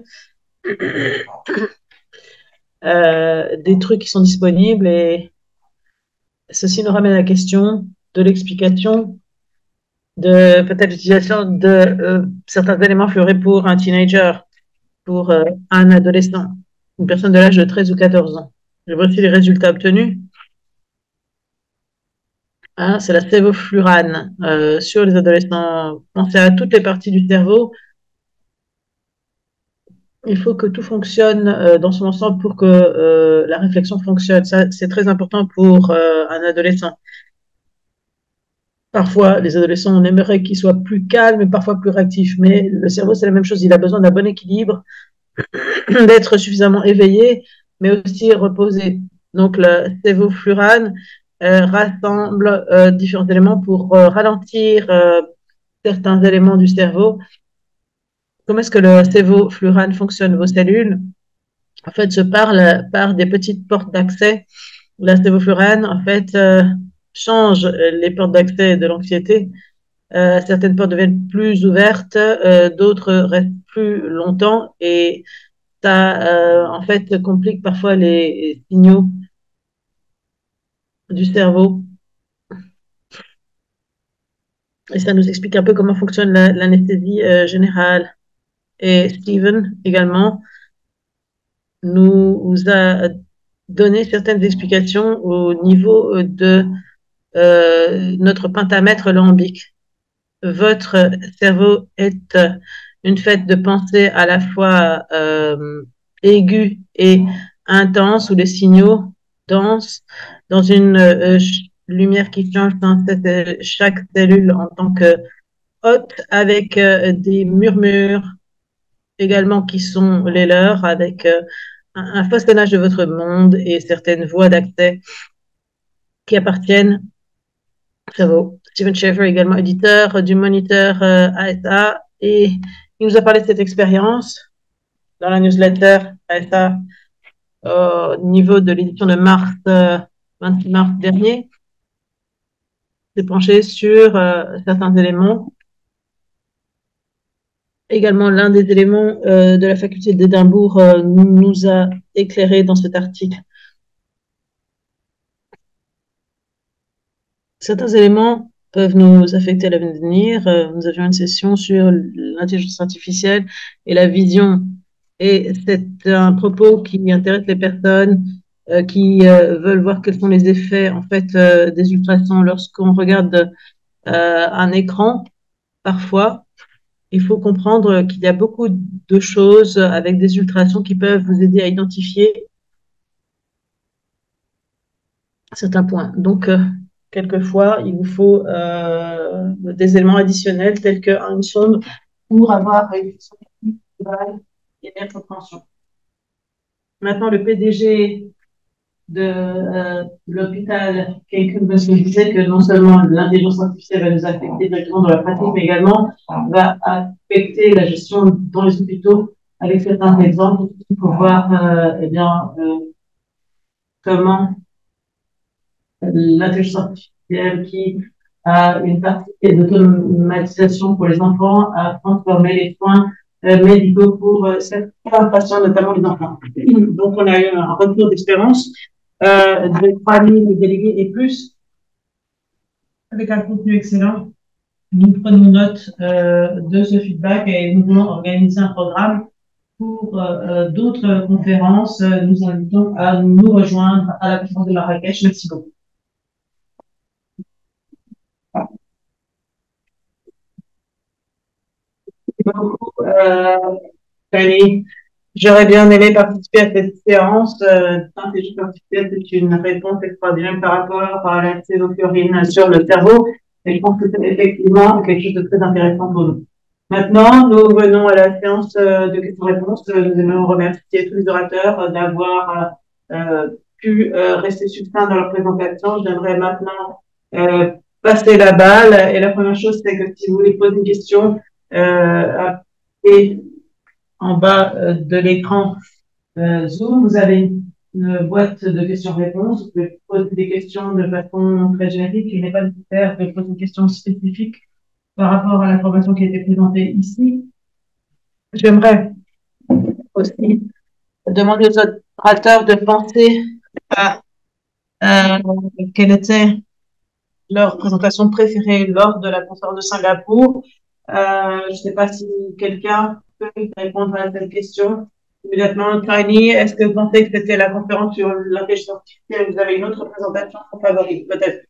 euh, des trucs qui sont disponibles et ceci nous ramène à la question de l'explication de peut-être l'utilisation de euh, certains éléments fleurés pour un teenager, pour euh, un adolescent, une personne de l'âge de treize ou quatorze ans. J'ai reçu les résultats obtenus. Hein, c'est la sévoflurane euh, sur les adolescents. Pensez à toutes les parties du cerveau. Il faut que tout fonctionne euh, dans son ensemble pour que euh, la réflexion fonctionne. Ça, c'est très important pour euh, un adolescent. Parfois, les adolescents, on aimerait qu'ils soient plus calmes et parfois plus réactifs. Mais le cerveau, c'est la même chose. Il a besoin d'un bon équilibre, d'être suffisamment éveillé, mais aussi reposé. Donc, le sévoflurane euh, rassemble euh, différents éléments pour euh, ralentir euh, certains éléments du cerveau. Comment est-ce que le sévoflurane fonctionne? Vos cellules, en fait, se parlent par des petites portes d'accès. La sévoflurane, en fait, euh, change les portes d'accès de l'anxiété. Euh, certaines portes deviennent plus ouvertes, euh, d'autres restent plus longtemps et ça, euh, en fait, complique parfois les signaux du cerveau. Et ça nous explique un peu comment fonctionne l'anesthésie euh, générale. Et Steven également nous a donné certaines explications au niveau de euh, notre pentamètre lambique. Votre cerveau est une fête de pensée à la fois euh, aiguë et intense, où les signaux dansent dans une euh, lumière qui change dans cette, euh, chaque cellule en tant que hôte, avec euh, des murmures également qui sont les leurs, avec euh, un, un façonnage de votre monde et certaines voies d'accès qui appartiennent au cerveau. Steven Schaeffer, également éditeur du moniteur euh, A S A, et il nous a parlé de cette expérience dans la newsletter A S A euh, au niveau de l'édition de mars, euh, vingt-six mars dernier. S'est penché sur euh, certains éléments. Également, l'un des éléments euh, de la faculté d'Édimbourg euh, nous a éclairé dans cet article. Certains éléments peuvent nous affecter à l'avenir. Euh, nous avions une session sur l'intelligence artificielle et la vision. Et c'est un propos qui intéresse les personnes euh, qui euh, veulent voir quels sont les effets en fait euh, des ultrasons lorsqu'on regarde euh, un écran. Parfois, il faut comprendre qu'il y a beaucoup de choses avec des ultrasons qui peuvent vous aider à identifier certains points. Donc, euh, quelquefois, il vous faut euh, des éléments additionnels tels qu'une sonde pour avoir une vision globale et une compréhension. Maintenant, le P D G de euh, l'hôpital Keikunbus nous disait que non seulement l'intelligence artificielle va nous affecter directement dans la pratique, mais également va affecter la gestion dans les hôpitaux avec certains exemples pour voir euh, eh bien, euh, comment l'intelligence artificielle qui a une partie d'automatisation pour les enfants a transformé les soins euh, médicaux pour euh, certains patients, notamment les enfants. Donc, on a eu un retour d'expérience euh, de trois mille délégués et plus, avec un contenu excellent. Nous prenons note euh, de ce feedback et nous voulons organiser un programme pour euh, d'autres conférences. Nous invitons à nous rejoindre à la conférence de Marrakech. Merci beaucoup. Beaucoup, euh, Fanny. J'aurais bien aimé participer à cette séance. Euh, L'intelligence artificielle, c'est une réponse extraordinaire par rapport à la sévoflurine sur le cerveau. Et je pense que c'est effectivement quelque chose de très intéressant pour nous. Maintenant, nous venons à la séance euh, de questions-réponses. Nous aimerions remercier tous les orateurs d'avoir euh, pu euh, rester succincts dans leur présentation. J'aimerais maintenant euh, passer la balle. Et la première chose, c'est que si vous voulez poser une question, euh, et en bas euh, de l'écran euh, Zoom, vous avez une, une boîte de questions-réponses. Vous pouvez poser des questions de façon très générique. Il n'est pas nécessaire de poser une question spécifique par rapport à l'information qui a été présentée ici. J'aimerais aussi demander aux orateurs de penser à euh, quelle était leur présentation préférée lors de la conférence de Singapour. Euh, je ne sais pas si quelqu'un peut répondre à cette question immédiatement. Tiny, est-ce que vous pensez que c'était la conférence sur l'intelligence artificielle? Vous avez une autre présentation favorite, peut-être?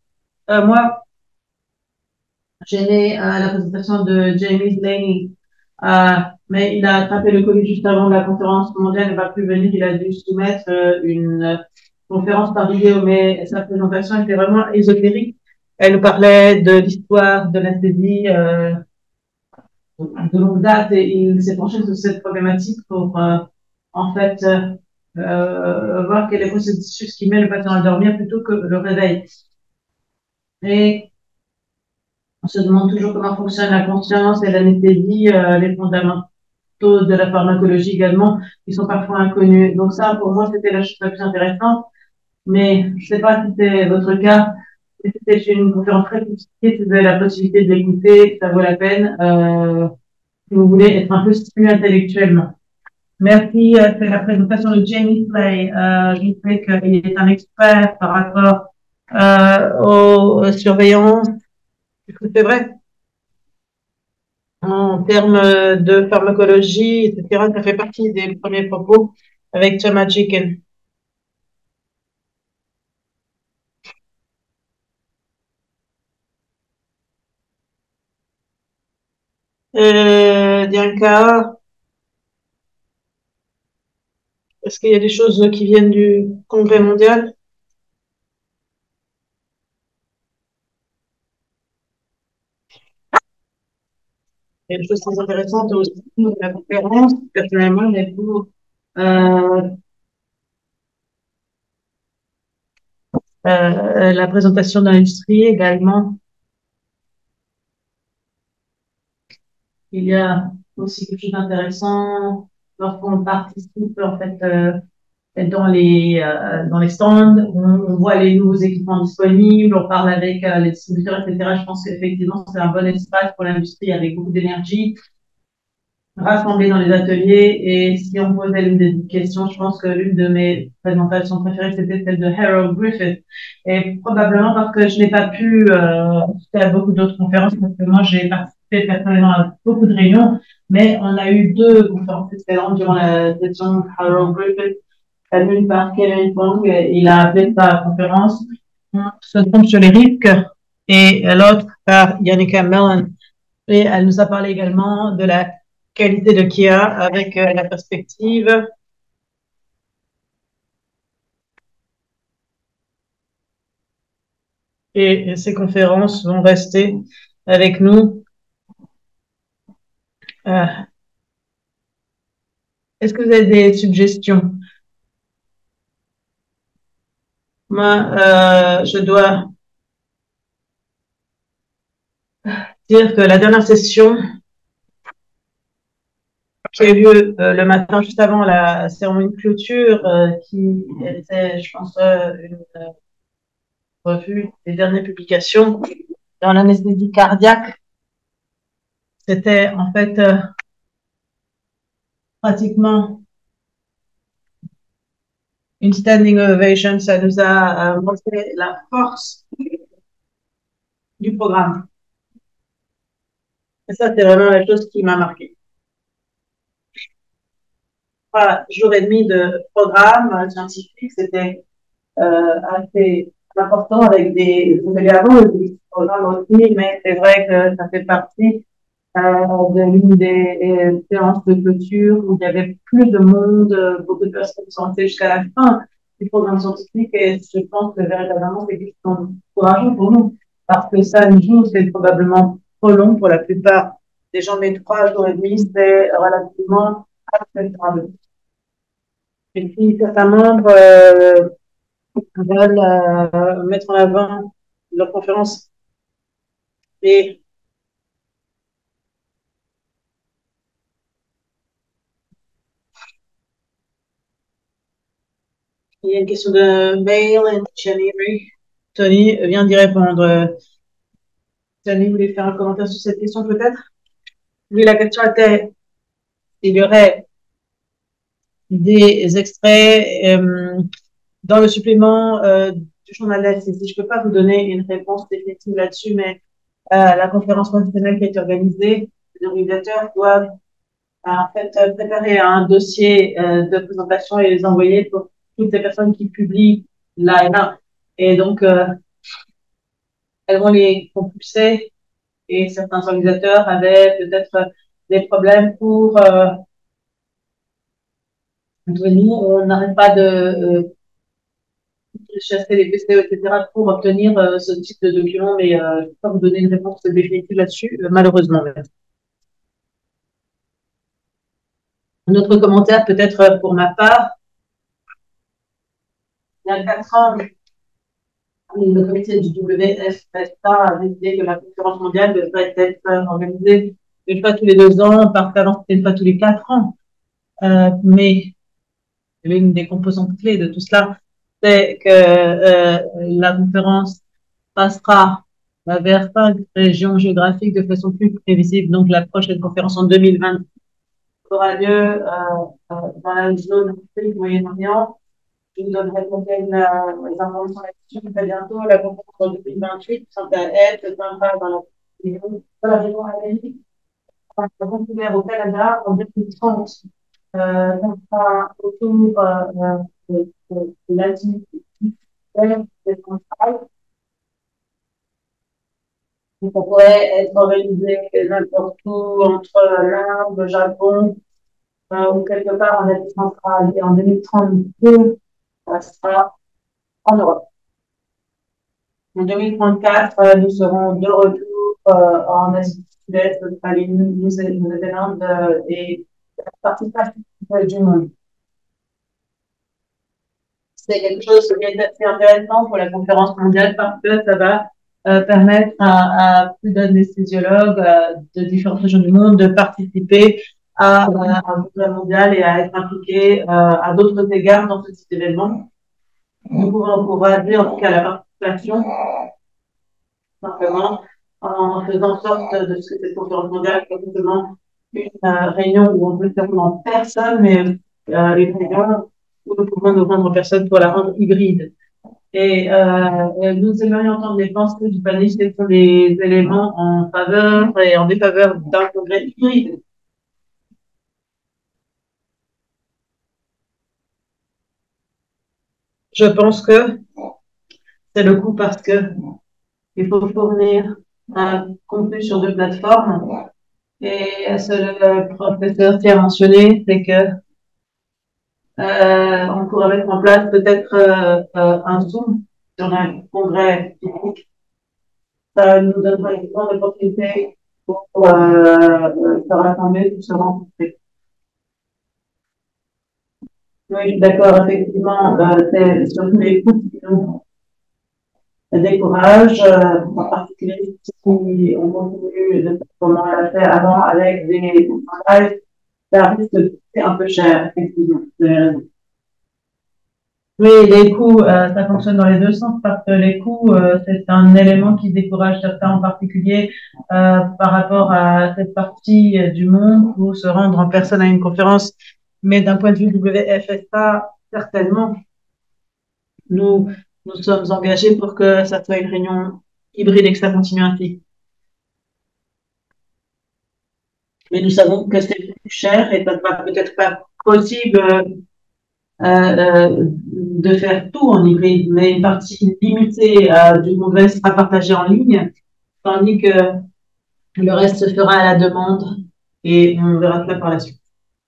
Euh, moi, j'aimais euh, la présentation de Jamie Laney, euh, mais il a attrapé le Covid juste avant la conférence mondiale, il ne va plus venir, il a dû soumettre euh, une euh, conférence par vidéo, mais sa présentation était vraiment ésotérique. Elle nous parlait de l'histoire de l'anesthésie euh, de longue date et il s'est penché sur cette problématique pour euh, en fait euh, euh, voir quel est le processus qui met le patient à dormir plutôt que le réveil. Et on se demande toujours comment fonctionne la conscience et l'anesthésie, euh, les fondamentaux de la pharmacologie également, qui sont parfois inconnus. Donc ça, pour moi, c'était la chose la plus intéressante. Mais je ne sais pas si c'est votre cas. C'était une conférence très compliquée. Si vous avez la possibilité de l'écouter, ça vaut la peine. Euh, si vous voulez être un peu stimulé intellectuellement. Merci, euh, c'est la présentation de Jamie Slay. Euh, je sais qu'il est un expert par rapport euh, aux surveillances. Est-ce que c'est vrai? En termes de pharmacologie, et cetera, ça fait partie des premiers propos avec Thomas Chicken. Euh, Bianca, est-ce qu'il y a des choses qui viennent du Congrès mondial? Il y a des choses très intéressantes aussi de la conférence, personnellement, mais pour euh, euh, la présentation de l'industrie également, il y a aussi quelque chose d'intéressant lorsqu'on participe en fait euh, dans les euh, dans les stands, on, on voit les nouveaux équipements disponibles, on parle avec euh, les distributeurs, et cetera. Je pense qu'effectivement c'est un bon espace pour l'industrie avec beaucoup d'énergie rassemblés dans les ateliers. Et si on posait l'une des questions, je pense que l'une de mes présentations préférées, c'était celle de Harold Griffith. Et probablement parce que je n'ai pas pu euh, assister à beaucoup d'autres conférences, parce que moi, j'ai participé personnellement à beaucoup de réunions, mais on a eu deux conférences excellentes durant la session de Harold Griffith. L'une par Kevin Fong, il a appelé sa conférence On se trompe sur les risques, et l'autre par Yannicka Mellon. Et elle nous a parlé également de la qualité de Kia avec euh, la perspective. Et ces conférences vont rester avec nous. Euh, Est-ce que vous avez des suggestions? Moi, euh, je dois dire que la dernière session qui a eu lieu euh, le matin juste avant la cérémonie de clôture, euh, qui était, je pense, euh, une euh, revue des dernières publications dans l'anesthésie cardiaque, c'était en fait euh, pratiquement une standing ovation. Ça nous a euh, montré la force du programme. Et ça, c'est vraiment la chose qui m'a marqué. Trois jours et demi de programme scientifique, c'était euh, assez important avec des ateliers avant, des programmes aussi, mais c'est vrai que ça fait partie euh, de l'une des euh, séances de clôture où il y avait plus de monde, euh, beaucoup de personnes sont restées jusqu'à la fin du programme scientifique et je pense que véritablement c'est quelque chose d'encourageant pour nous parce que cinq jours c'est probablement trop long pour la plupart des gens, mais trois jours et demi c'est relativement acceptable. Et puis certains membres euh, veulent euh, mettre en avant leur conférence et il y a une question de mail and Jenny. Tony vient d'y répondre. Tony voulait faire un commentaire sur cette question peut-être? Oui, la question était s'il y aurait des extraits euh, dans le supplément euh, du journal d'anesthésie. Je ne peux pas vous donner une réponse définitive là-dessus, mais euh, la conférence professionnelle qui a été organisée, les organisateurs doivent euh, en fait préparer un dossier euh, de présentation et les envoyer pour toutes les personnes qui publient là et là. Et donc, euh, elles vont les compulser et certains organisateurs avaient peut-être des problèmes pour euh, nous, on n'arrête pas de euh, chasser les P C E, et cetera, pour obtenir euh, ce type de document, mais euh, je ne peux pas vous donner une réponse définitive là-dessus, euh, malheureusement. Un autre commentaire, peut-être pour ma part, il y a quatre ans, le comité du W F P A a décidé que la conférence mondiale devrait être organisée une fois tous les deux ans, parce qu'avant c'était une fois tous les quatre ans. Euh, mais l'une des composantes clés de tout cela, c'est que euh, la conférence passera vers cinq régions géographiques de façon plus prévisible. Donc, la prochaine conférence en deux mille vingt aura lieu euh, euh, dans la zone Afrique, Moyen-Orient. Je vous donnerai quelques euh, informations là-dessus très bientôt. La conférence en deux mille vingt-huit, quant à elle, se tiendra dans la région, dans la région Amérique, Vancouver au Canada en deux mille trente. Euh, ça sera autour euh, de, de, de l'Asie centrale. Ça pourrait être organisé n'importe où entre l'Inde, le Japon euh, ou quelque part en Asie centrale. Et en deux mille trente-deux, ça sera en Europe. En deux mille trente-quatre, euh, nous serons de retour euh, en Asie du Sud-Est, Australie, Nouvelle-Zélande euh, et partie du monde. C'est quelque chose qui est assez intéressant pour la conférence mondiale parce que ça va euh, permettre à, à plus d'anesthésiologues euh, de différentes régions du monde de participer à, à un congrès mondial et à être impliqués euh, à d'autres égards dans ce type d'événement. Nous pouvons encourager en tout cas la participation, simplement en faisant en sorte de ce que cette conférence mondiale soit simplement une euh, réunion où on peut faire en personne, mais euh, une réunion où nous pouvons nous rendre en personne pour la rendre hybride. Et euh, nous aimerions entendre les pensées du panéliste sur les éléments en faveur et en défaveur d'un congrès hybride. Je pense que c'est le coup parce que il faut fournir un contenu sur deux plateformes. Et ce le professeur qui a mentionné, c'est que euh, on pourrait mettre en place peut-être euh, euh, un Zoom sur un congrès physique. Ça nous donnera une grande opportunité pour euh, euh, se rassembler, pour se rencontrer. Oui, je suis d'accord, effectivement, euh, c'est surtout les coûts qui nous découragent, euh, en particulier si on continue de faire comme on l'a fait avant avec des pourcentages, ça risque de coûter un peu cher, effectivement. Oui, les coûts, euh, ça fonctionne dans les deux sens parce que les coûts, euh, c'est un élément qui décourage certains en particulier euh, par rapport à cette partie euh, du monde où se rendre en personne à une conférence. Mais d'un point de vue W F S A, certainement, nous nous sommes engagés pour que ça soit une réunion hybride et que ça continue ainsi. Mais nous savons que c'est plus cher et ça ne sera peut-être pas possible euh, euh, de faire tout en hybride, mais une partie limitée euh, du congrès sera partagée en ligne, tandis que le reste se fera à la demande et on verra cela par la suite.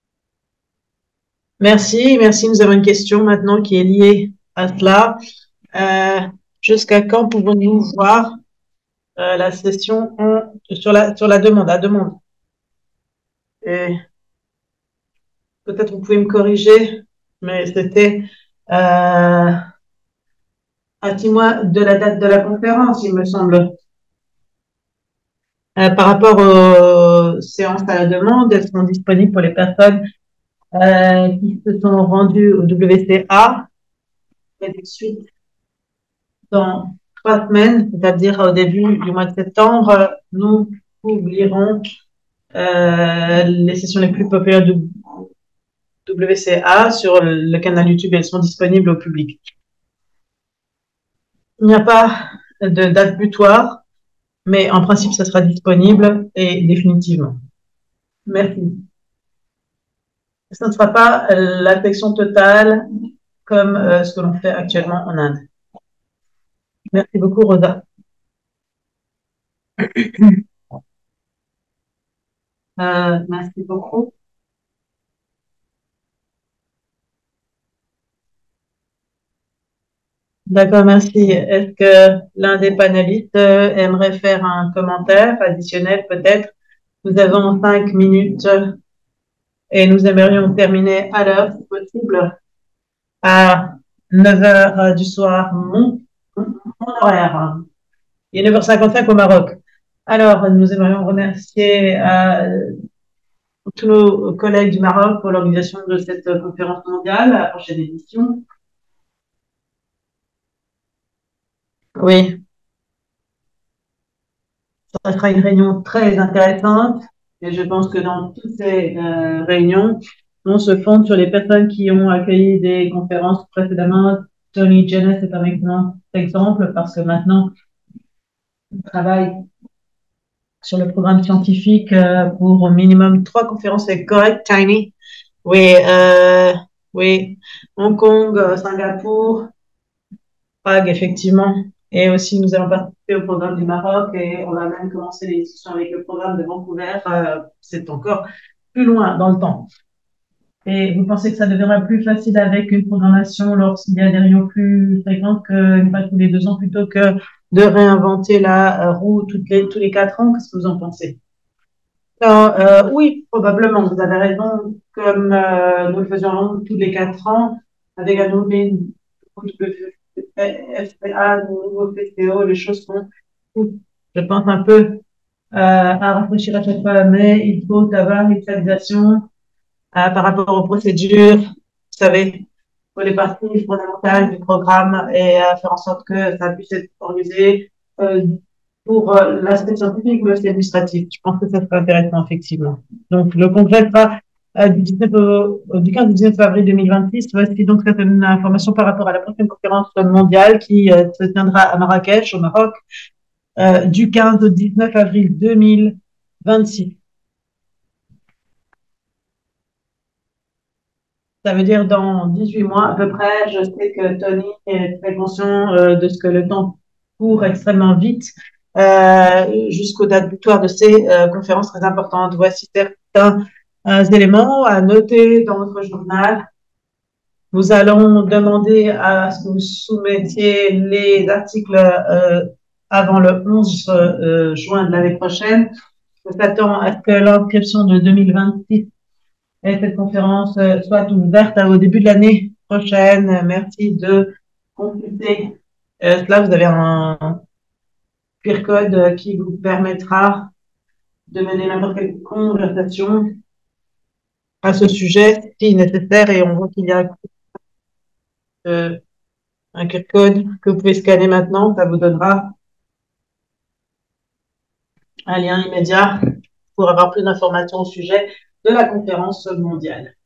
Merci, merci. Nous avons une question maintenant qui est liée à cela. Euh, jusqu'à quand pouvons-nous voir euh, la session en, sur, la, sur la demande, à demande? Et peut-être vous pouvez me corriger, mais c'était euh, à six mois de la date de la conférence, il me semble. Euh, par rapport aux séances à la demande, elles sont disponibles pour les personnes euh, qui se sont rendues au W C A. Et tout de suite, dans trois semaines, c'est-à-dire au début du mois de septembre, nous publierons euh, les sessions les plus populaires du W C A sur le canal YouTube et elles sont disponibles au public. Il n'y a pas de date butoir, mais en principe, ça sera disponible et définitivement. Merci. Ce ne sera pas la section totale comme euh, ce que l'on fait actuellement en Inde. Merci beaucoup, Rosa. Euh, merci beaucoup. D'accord, merci. Est-ce que l'un des panélistes euh, aimerait faire un commentaire additionnel peut-être? Nous avons cinq minutes et nous aimerions terminer à l'heure, si possible, à neuf heures du soir, mon, mon horaire. Il est neuf heures cinquante-cinq au Maroc. Alors, nous aimerions remercier euh, tous nos collègues du Maroc pour l'organisation de cette conférence mondiale, à la prochaine édition. Oui, ça sera une réunion très intéressante et je pense que dans toutes ces euh, réunions, on se fonde sur les personnes qui ont accueilli des conférences précédemment. Tony Jenness est un excellent exemple parce que maintenant, on travaille sur le programme scientifique euh, pour au minimum trois conférences. C'est correct, Tiny? Oui, euh, oui. Hong Kong, euh, Singapour, Prague, effectivement. Et aussi, nous allons participer au programme du Maroc et on va même commencer les discussions avec le programme de Vancouver. Euh, c'est encore plus loin dans le temps. Et vous pensez que ça deviendra plus facile avec une programmation lorsqu'il y a des réunions plus fréquentes qu'une fois tous les deux ans plutôt que de réinventer la roue toutes les, tous les quatre ans? Qu'est-ce que vous en pensez? Non, euh, oui, probablement, vous avez raison. Comme euh, nous le faisions tous les quatre ans, avec un nouveau F P A, un nouveau P C O, les choses sont, je pense, un peu euh, à réfléchir à chaque fois, mais il faut avoir une stabilisation euh, par rapport aux procédures, vous savez, pour les parties fondamentales du programme et euh, faire en sorte que ça puisse être organisé euh, pour euh, l'aspect scientifique, mais aussi administratif. Je pense que ça serait intéressant, effectivement. Donc, le congrès sera euh, du, dix-neuf au, au- du quinze au dix-neuf avril deux mille vingt-six. Voici donc certaines informations par rapport à la prochaine conférence mondiale qui euh, se tiendra à Marrakech, au Maroc, euh, du quinze au dix-neuf avril deux mille vingt-six. Ça veut dire dans dix-huit mois à peu près. Je sais que Tony est très conscient euh, de ce que le temps court extrêmement vite euh, jusqu'aux dates butoirs de ces euh, conférences très importantes. Voici certains euh, éléments à noter dans votre journal. Nous allons demander à ce que vous soumettiez les articles euh, avant le onze euh, juin de l'année prochaine. On s'attend à ce que l'inscription de deux mille vingt-six et cette conférence euh, soit ouverte au début de l'année prochaine. Merci de consulter euh, cela. Vous avez un Q R code qui vous permettra de mener n'importe quelle conversation à ce sujet si nécessaire. Et on voit qu'il y a euh, un Q R code que vous pouvez scanner maintenant. Ça vous donnera un lien immédiat pour avoir plus d'informations au sujet de la conférence mondiale.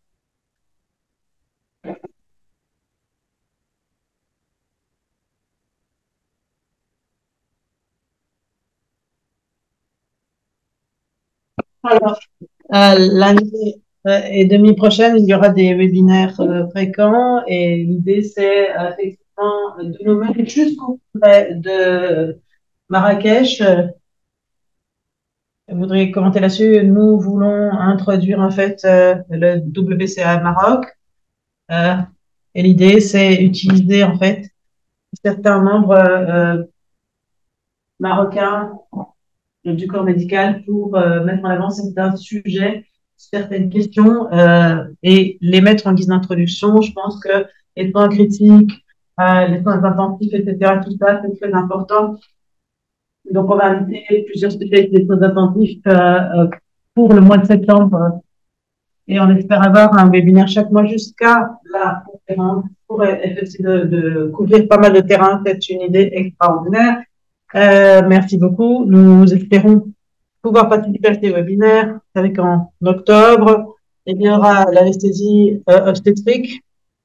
Alors, Euh, l'année euh, et demie prochaine, il y aura des webinaires euh, fréquents et l'idée, c'est euh, effectivement de nous mettre jusqu'au congrès de Marrakech. Euh, Vous voudriez commenter là-dessus? Nous voulons introduire en fait euh, le W C A Maroc euh, et l'idée, c'est utiliser en fait certains membres euh, marocains du corps médical pour euh, mettre en avant certains sujets, certaines questions euh, et les mettre en guise d'introduction. Je pense que les soins critiques, euh, les soins intensifs, et cetera, tout ça, c'est très important. Donc, on va inviter plusieurs spécialistes des soins intensifs euh, euh, pour le mois de septembre et on espère avoir un webinaire chaque mois jusqu'à la conférence pour essayer de, de couvrir pas mal de terrain. C'est une idée extraordinaire. Euh, merci beaucoup. Nous espérons pouvoir participer à ces webinaires. Avec en octobre, il y aura l'anesthésie euh, obstétrique.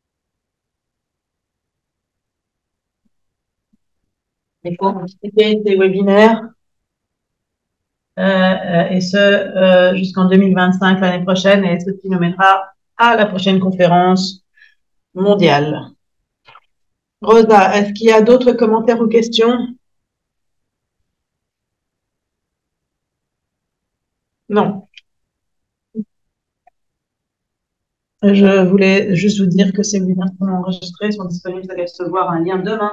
Il faut participer ces webinaires euh, euh, et ce euh, jusqu'en deux mille vingt-cinq l'année prochaine et ce qui nous mènera à la prochaine conférence mondiale. Rosa, est-ce qu'il y a d'autres commentaires ou questions? Non. Je voulais juste vous dire que ces webinaires sont enregistrés, sont disponibles, vous allez recevoir un lien demain.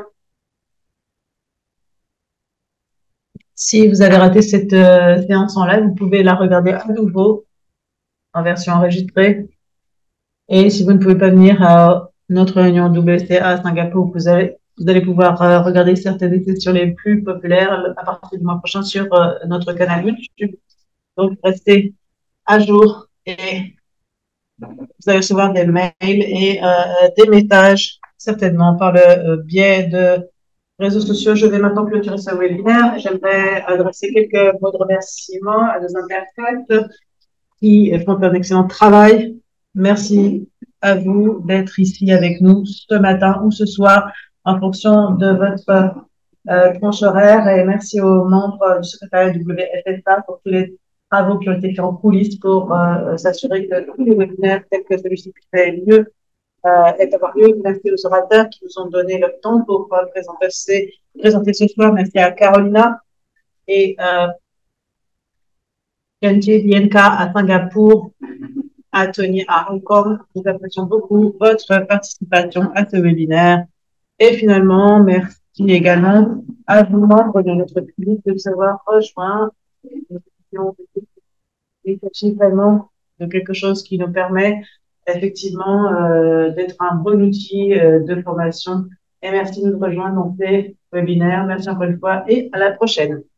Si vous avez raté cette euh, séance en live, vous pouvez la regarder à nouveau en version enregistrée. Et si vous ne pouvez pas venir à notre réunion W C A à Singapour, vous allez, vous allez pouvoir euh, regarder certaines des sessions les plus populaires à partir du mois prochain sur euh, notre canal YouTube. Donc, restez à jour et vous allez recevoir des mails et euh, des messages, certainement par le euh, biais de réseaux sociaux. Je vais maintenant clôturer ce webinaire. J'aimerais adresser quelques mots de remerciement à nos interprètes qui font un excellent travail. Merci à vous d'être ici avec nous ce matin ou ce soir en fonction de votre euh, tranche horaire, et merci aux membres du secrétariat W F F A pour tous les travaux qui ont été faits en coulisses pour euh, s'assurer que tous les webinaires tels que celui-ci puissent mieux euh, et avoir lieu. Merci aux orateurs qui nous ont donné le temps pour euh, présenter, présenter ce soir. Merci à Carolina et euh, Kenji Dienka à Singapour, à Tony à Hong Kong. Nous apprécions beaucoup votre participation à ce webinaire. Et finalement, merci également à vous, membres de notre public, de nous avoir rejoints. Il s'agit vraiment de quelque chose qui nous permet effectivement euh, d'être un bon outil euh, de formation. Et merci de nous rejoindre dans ces webinaires. Merci encore une fois et à la prochaine.